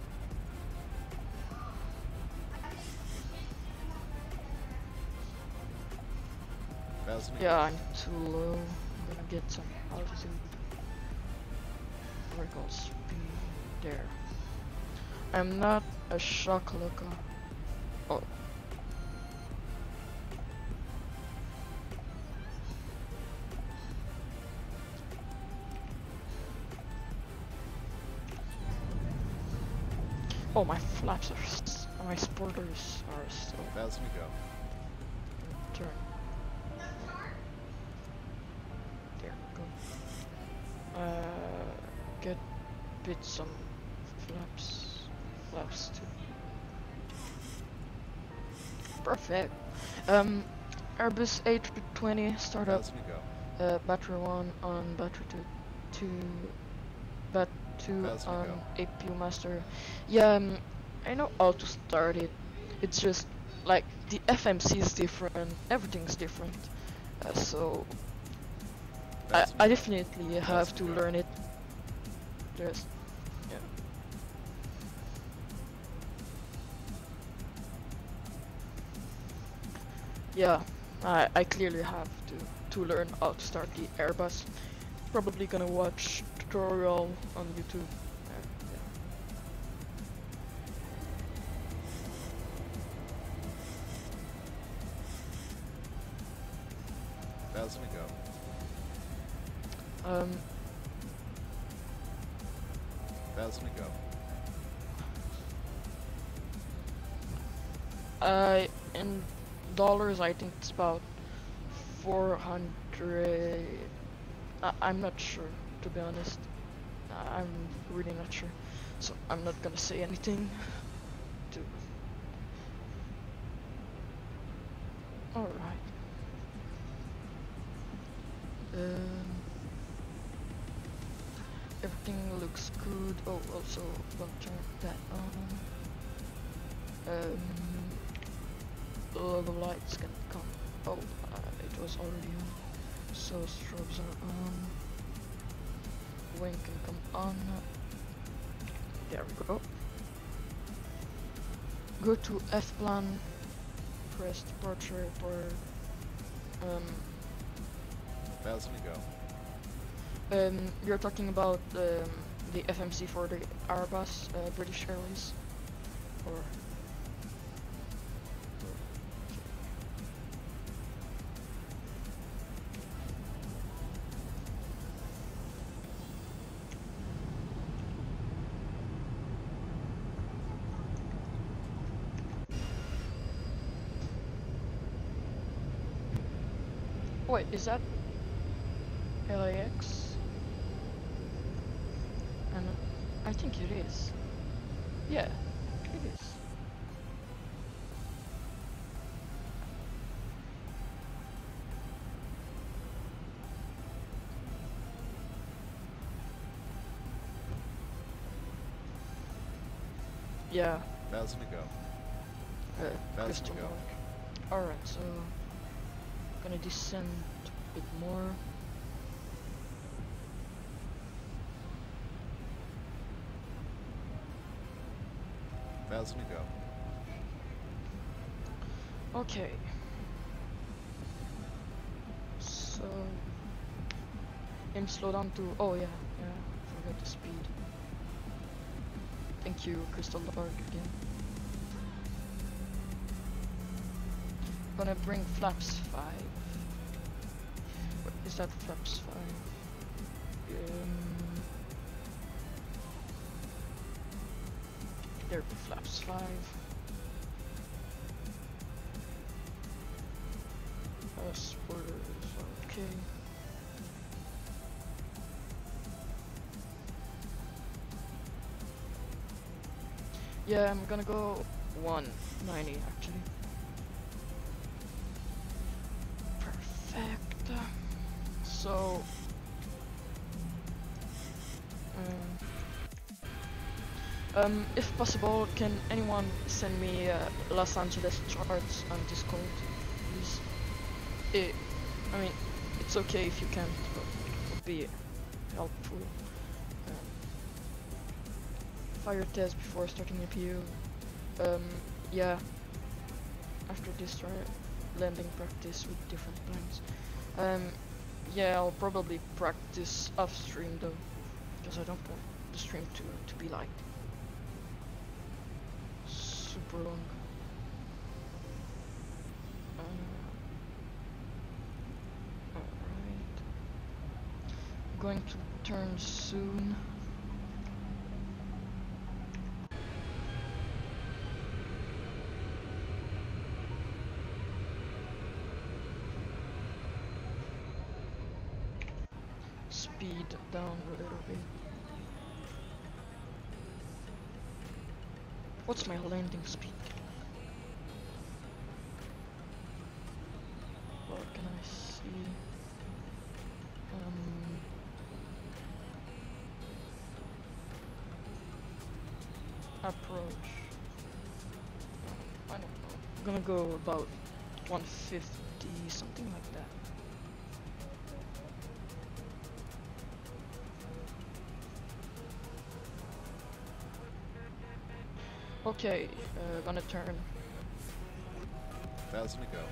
Yeah, I'm too low. I'm gonna get some altitude. Vertical speed. There. I'm not a shakalaka. Oh. Oh, my flaps are st my sporters are still. Thousand to go. Turn. There we go. Uh, get bit some flaps, flaps too. Perfect. Um, Airbus A three twenty startup. Thousand to go. Uh, battery one on battery two, two, bat two Thousand to on go. A P U master. Yeah, um, I know how to start it. It's just like the F M C is different, everything's different. Uh, so I, Thousand to I go. definitely have Thousand to to go. learn it. Just yeah. Yeah, I I clearly have to to learn how to start the Airbus. Probably gonna watch tutorial on YouTube. Uh, yeah. Thousand to go. Um, Thousand to go. uh, in dollars, I think it's about four hundred. I I'm not sure, to be honest. I'm really not sure, so I'm not gonna say anything. To. All right. Um, everything looks good. Oh, also, we'll turn that on. Um, all the lights can come. Oh, uh, it was already on. So strobes are on. Wing can come on. There we go. Go to F plan. Press departure for. Um. Thousand to go. Um, you're talking about um, the F M C for the Airbus, uh, British Airways, or? Wait, is that L A X? And I think it is. Yeah, it is. Yeah. Thousand to go. Uh, Thousand crystal to go. mark. Alright, so gonna descend a bit more. Thousand to go. Okay. So aim slow down to oh yeah, yeah, forgot the speed. Thank you, Crystal Lord again. Gonna bring flaps five. What is that flaps five? Um, there be flaps five. Uh, spoilers, okay. Yeah, I'm gonna go one ninety actually. Perfect. So, um, um, if possible, can anyone send me uh, Los Angeles charts on Discord, please? It, I mean, it's okay if you can't, but it would be helpful. Um, fire test before starting A P U. Um, yeah. After this, try landing practice with different planes. Um, yeah, I'll probably practice off stream though, because I don't want the stream to to be like super long. Uh, Alright. I'm going to turn soon. Speed down a little bit. What's my landing speed? What can I see? Um, approach. I don't know. I'm gonna go about one fifty, something like that. Okay, uh, gonna turn. Thousand to go.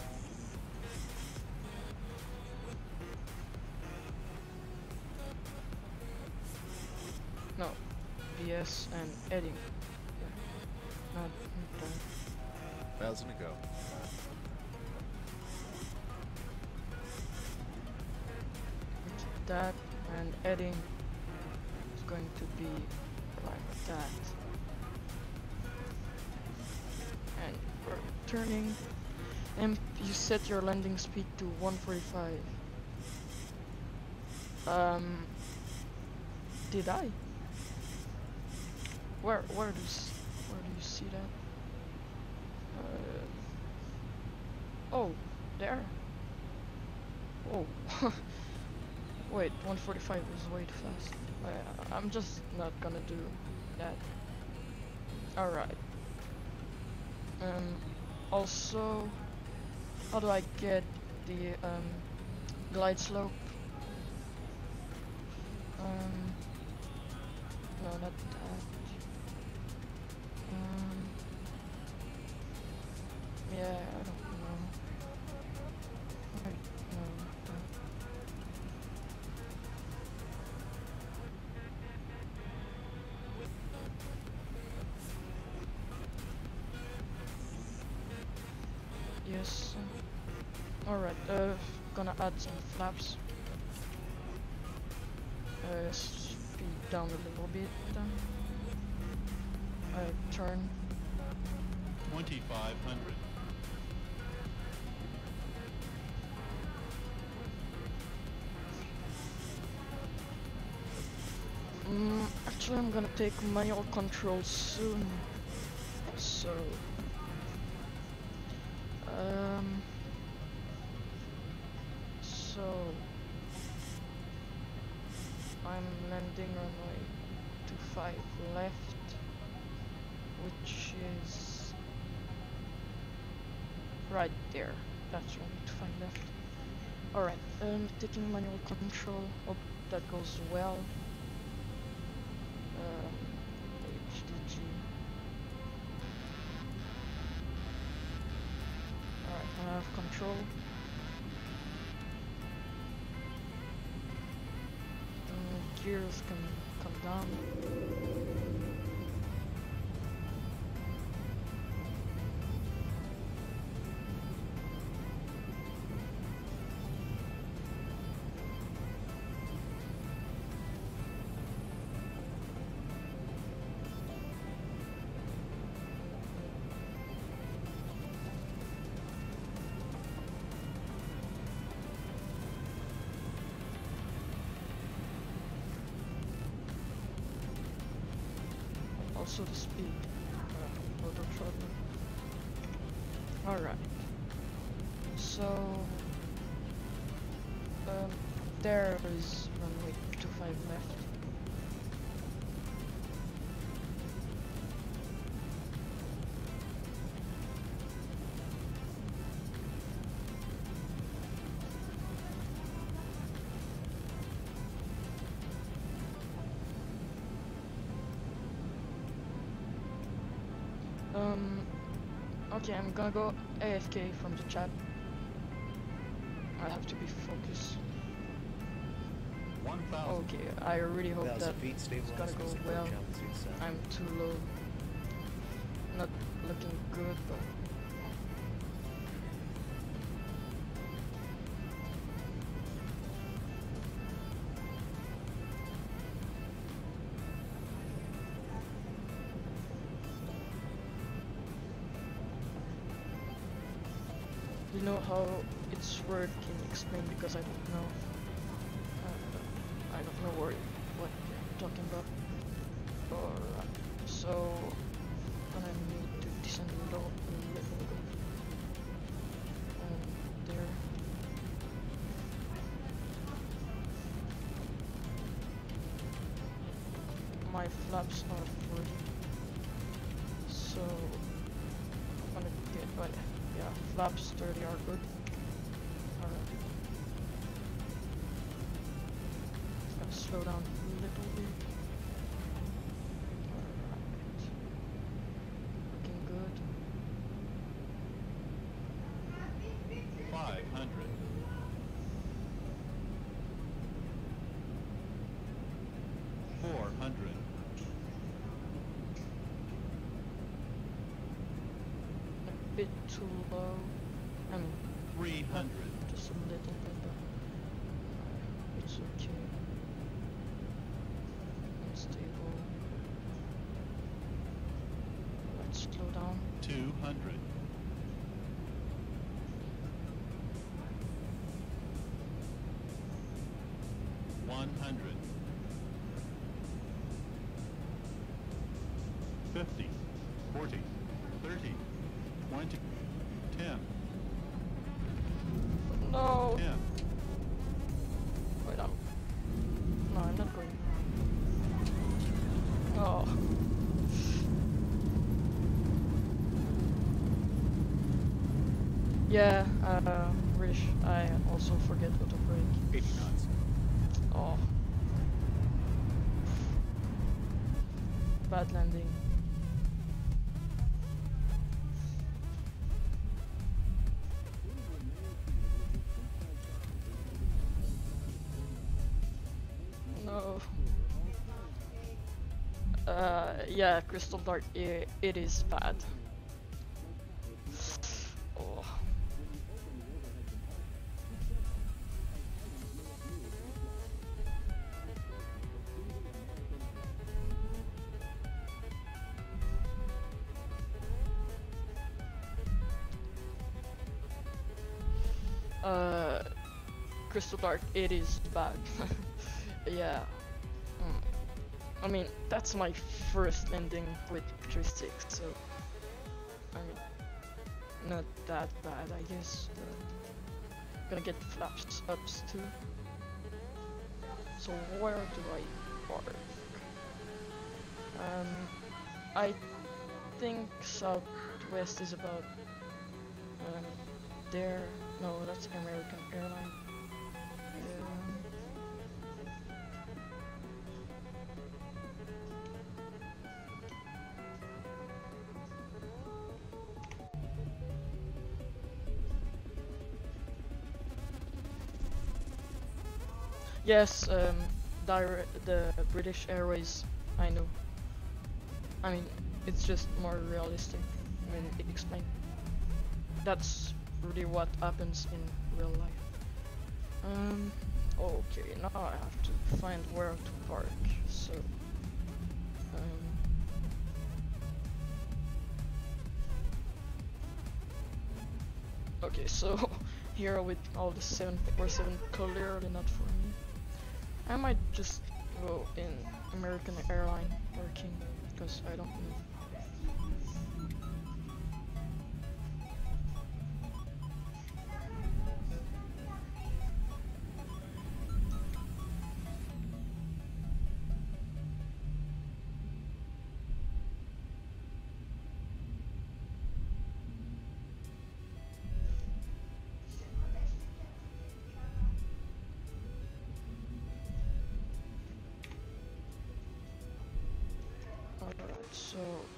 No, V S and Edding. Yeah. Not, not done. Thousand to go. That and Edding is going to be like that. And we're turning. And you set your landing speed to one forty-five. Um, did I? Where where does where do you see that? Uh, oh, there. Oh, wait, one forty-five is way too fast. I, I'm just not gonna do that. All right. Um, also, how do I get the um glide slope? Um, no, not that. Um, yeah, I don't know. Wait, no, not that. Yes. All right. Uh, gonna add some flaps. Uh, speed down a little bit. Uh, turn. twenty-five hundred. Mm, actually, I'm gonna take manual control soon. So, um, so I'm landing runway two five left, which is right there. That's runway two five left. All right, um, taking manual control. Hope that goes well. Um, H D G. Alright, I have control. Um, gears can come down. also the speed. Uh, auto throttle. Alright. So um, there is runway two five left. Um, okay, I'm gonna go A F K from the chat. I have to be focused. one thousand. Okay, I really hope that feet it's stabilized gonna go physical well. altitude set. I'm too low. Not looking good, but you know how it's work, can you explain, because I don't know. Uh, I don't know where, what you're talking about. Alright, so and I need to descend a little, a little bit. Um, there. My flaps are forty, so I'm gonna get, oh yeah, yeah, flaps thirty are good. Alright. Gotta slow down a little bit. Alright. Looking good. five hundred. four hundred. A bit too low. I mean, three hundred. just a little bit, but it's okay. Unstable. Let's slow down. two hundred. one hundred. fifty. forty. thirty. twenty. ten. No! ten. Wait, I'm... No, I'm not going. Oh. Yeah, uh, British, I also forget what to break. eighty knots. Oh. Bad landing. No. Uh, yeah, Crystal Dart, I it is bad. Oh. Uh, Crystal Dart, it is bad. Yeah. Mm. I mean, that's my first landing with three six, so I mean, not that bad, I guess. But gonna get flaps ups too. So where do I park? Um, I think Southwest is about um, there. No, that's American Airline. Um, Yes, um, direct, the British Airways, I know. I mean, it's just more realistic. I mean, it explained. That's really what happens in real life. Um, okay, now I have to find where to park. So, um, okay, so here with all the seven four seven clearly not for me. I might just go in American Airline working, because I don't know. Alright, so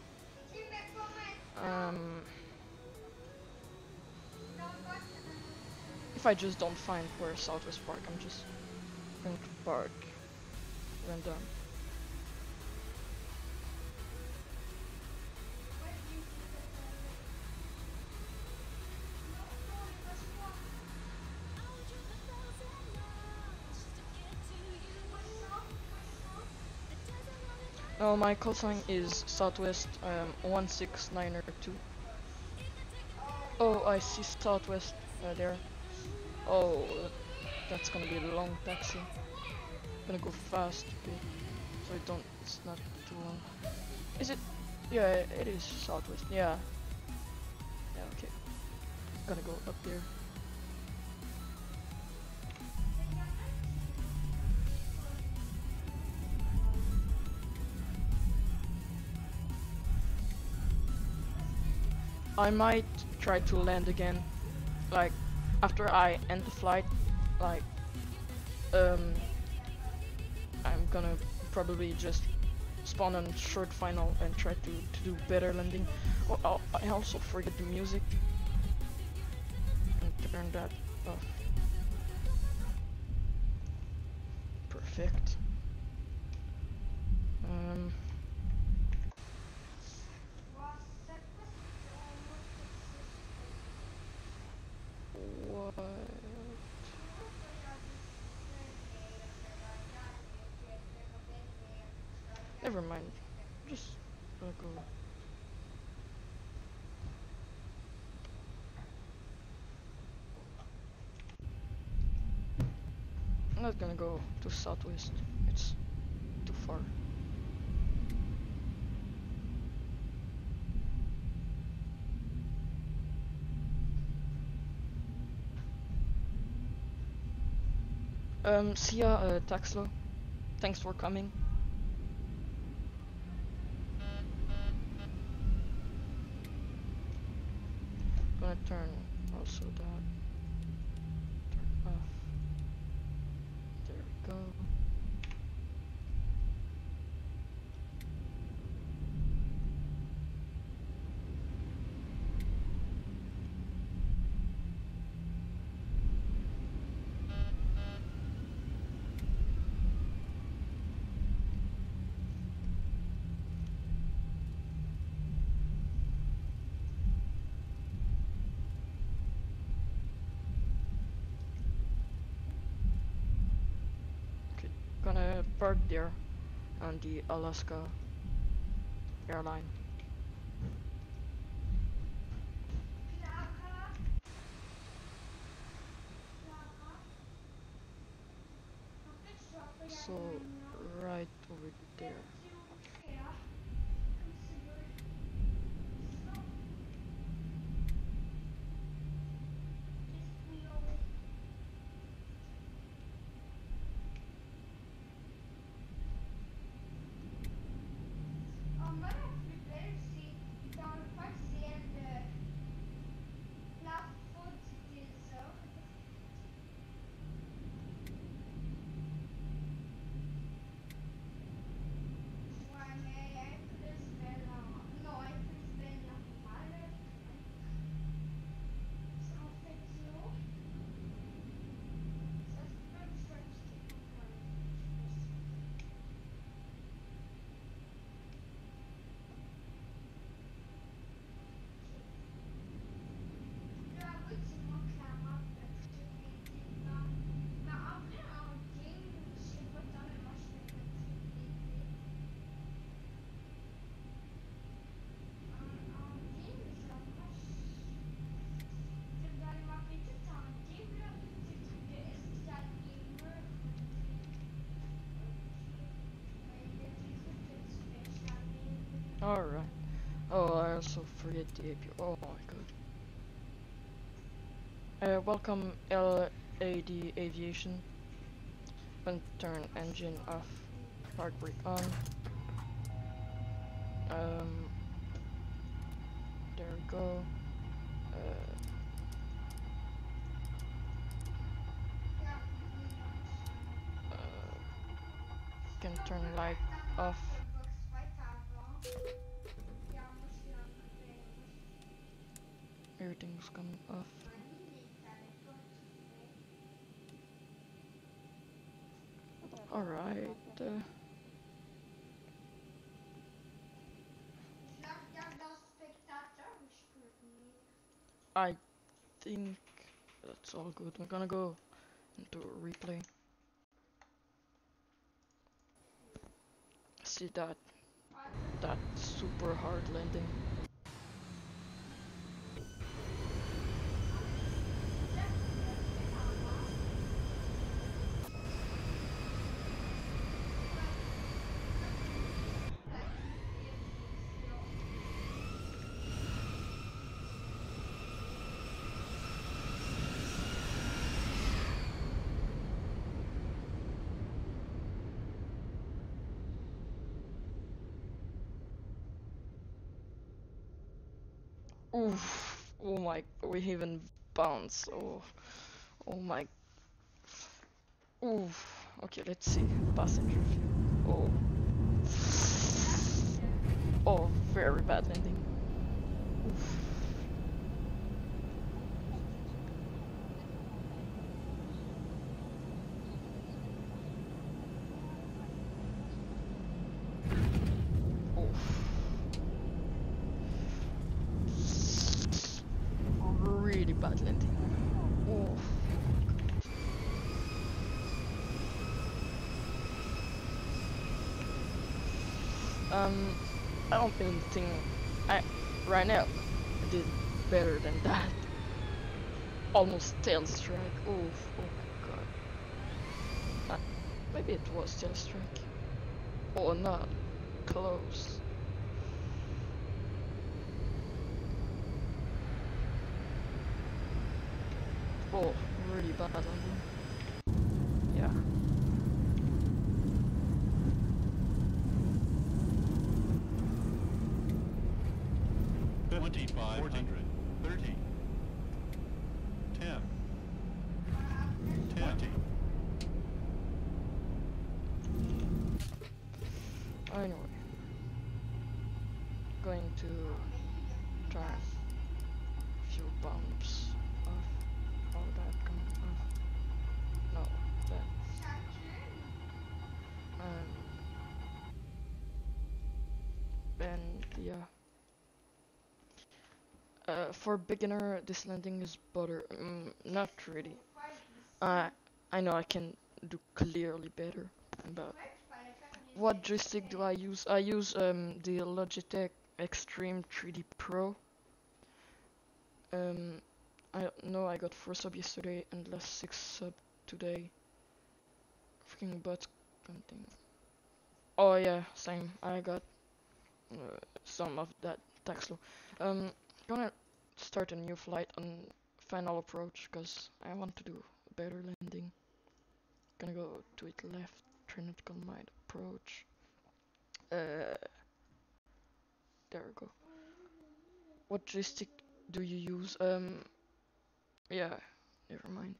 um if I just don't find where Southwest Park, I'm just going to park random. Oh, my call sign is Southwest um, one six nine two. Oh, I see Southwest uh, there. Oh, that's gonna be a long taxi. Gonna go fast, okay, so it don't. It's not too long. Is it? Yeah, it is Southwest. Yeah. Yeah. Okay. Gonna go up there. I might try to land again, like after I end the flight. Like, um, I'm gonna probably just spawn on short final and try to, to do better landing. Oh, oh, I also forget the music and turn that off. Perfect. Um. What? Never mind. Just gonna go. I'm not gonna go to Southwest. It's too far. Um, see ya, uh, Taxlo. Thanks for coming. Gonna turn also that. Turn off. There we go. Gonna park there on the Alaska airline. So right over there. Alright. Oh, I also forget the A P. Oh my god. Uh, welcome L A D Aviation. And turn engine off. Park brake on. Um. There we go. Uh. uh can turn light off. Everything's coming off. Alright. Uh, I think that's all good. We're gonna go into a replay. See that that super hard landing. Oof. Oh my, we even bounce. Oh, oh my. Oof. Okay, let's see. Passenger view. Oh. Oh, very bad landing. Oof. Really bad landing. Oh. Um, I don't even think I right now I did better than that. Almost tail strike. Oof. Oh my god. Uh, maybe it was tail strike. Or not. Close. Oh, really bad landing. Yeah. Twenty-five hundred. Thirty. Ten. Twenty. Anyway. Going to try a few bumps off. All that coming off. No, that. Um, and yeah. Uh, for beginner, this landing is better. Um, not really. Uh, I know I can do clearly better, but what joystick do I use? I use um, the Logitech Extreme three D Pro. Um, I know I got four sub yesterday and last six sub today. Freaking butt content. Oh yeah, same. I got uh, some of that tax law. Um, gonna start a new flight on final approach because I want to do a better landing. Gonna go to it left, turn it on my approach. Uh, there we go. What joystick do you use? Um, yeah, never mind.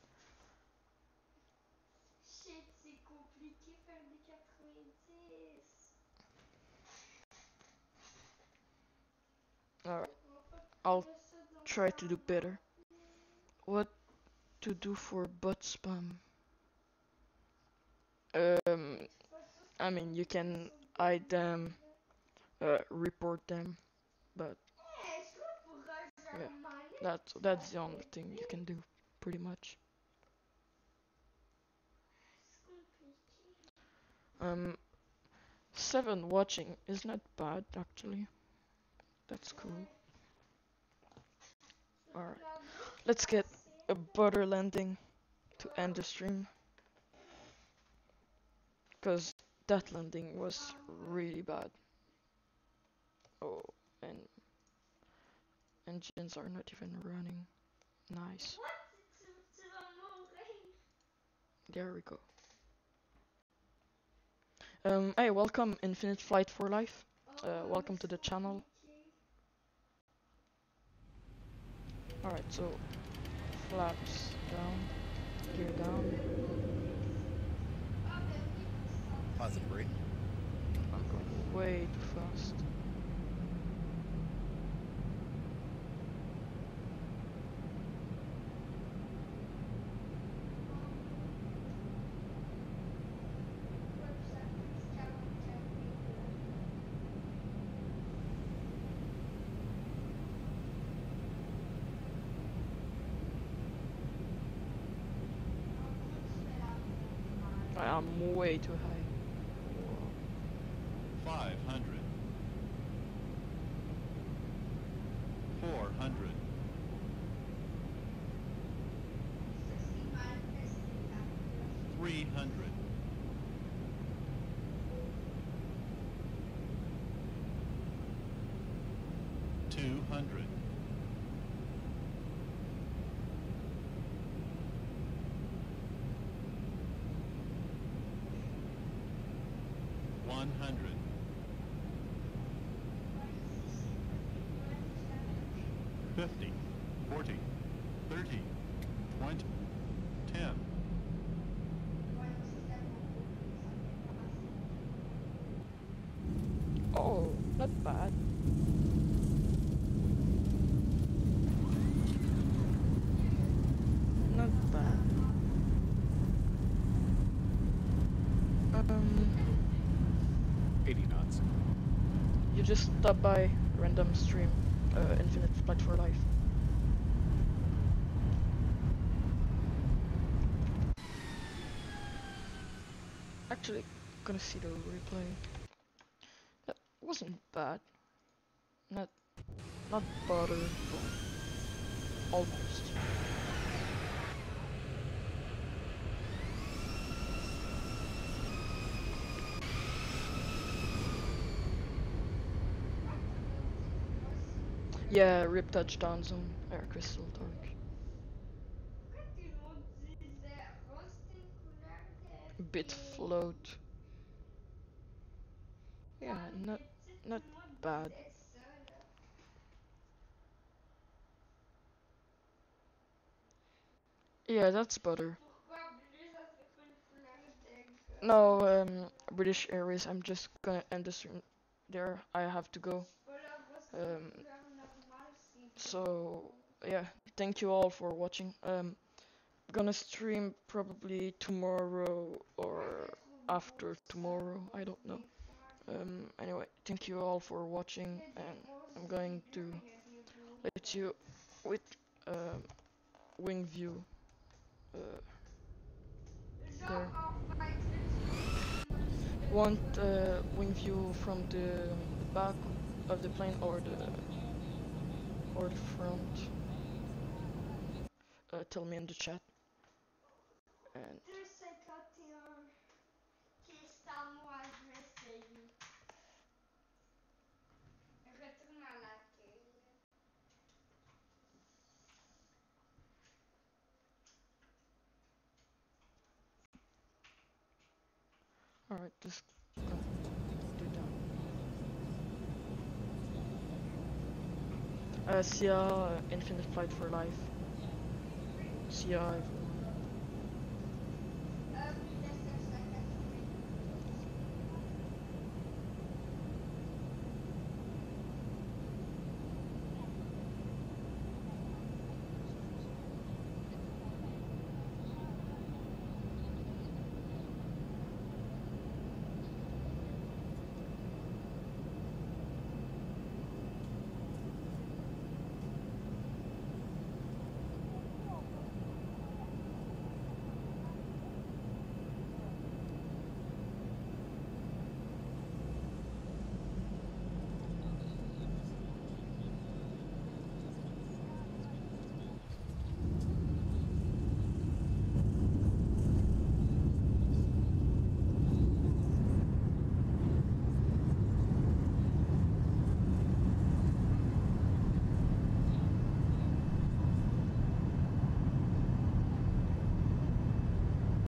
Alright, I'll try to do better. What to do for butt spam? Um, I mean, you can hide them, uh, report them, but yeah, that's that's the only thing you can do, pretty much. Um, seven watching is not bad actually. That's cool. Alright, let's get a butter landing to end the stream, cause that landing was really bad. Oh, and engines are not even running. Nice. There we go. Um, hey, welcome Infinite Flight for Life. Uh, welcome to the channel. Alright, so flaps down, gear down. Positive rate. I'm going way too fast. I'm way too high. Five hundred. Four hundred. Three hundred. Two hundred. One hundred. Fifty. Forty. Thirty. Twenty. Ten. Oh, not bad. Not bad. Um, eighty knots. you just stopped by random stream, uh, Infinite Flight for Life. Actually, gonna see the replay. That wasn't bad. Not, not butter, but almost. Yeah, rip touchdown zone, air crystal dark. Bit float. Yeah, not not bad. Yeah, that's butter. No, um, British Airways. I'm just gonna end the stream there. I have to go. Um, so yeah, thank you all for watching. Um, gonna stream probably tomorrow or after tomorrow. I don't know. Um, anyway, thank you all for watching, and I'm going to let you with uh, wing view. Uh, there. Want uh, wing view from the, the back of the plane or the or the front? Uh, tell me in the chat. And alright, just gonna do that. Uh, see ya, uh, Infinite Flight for Life. See ya.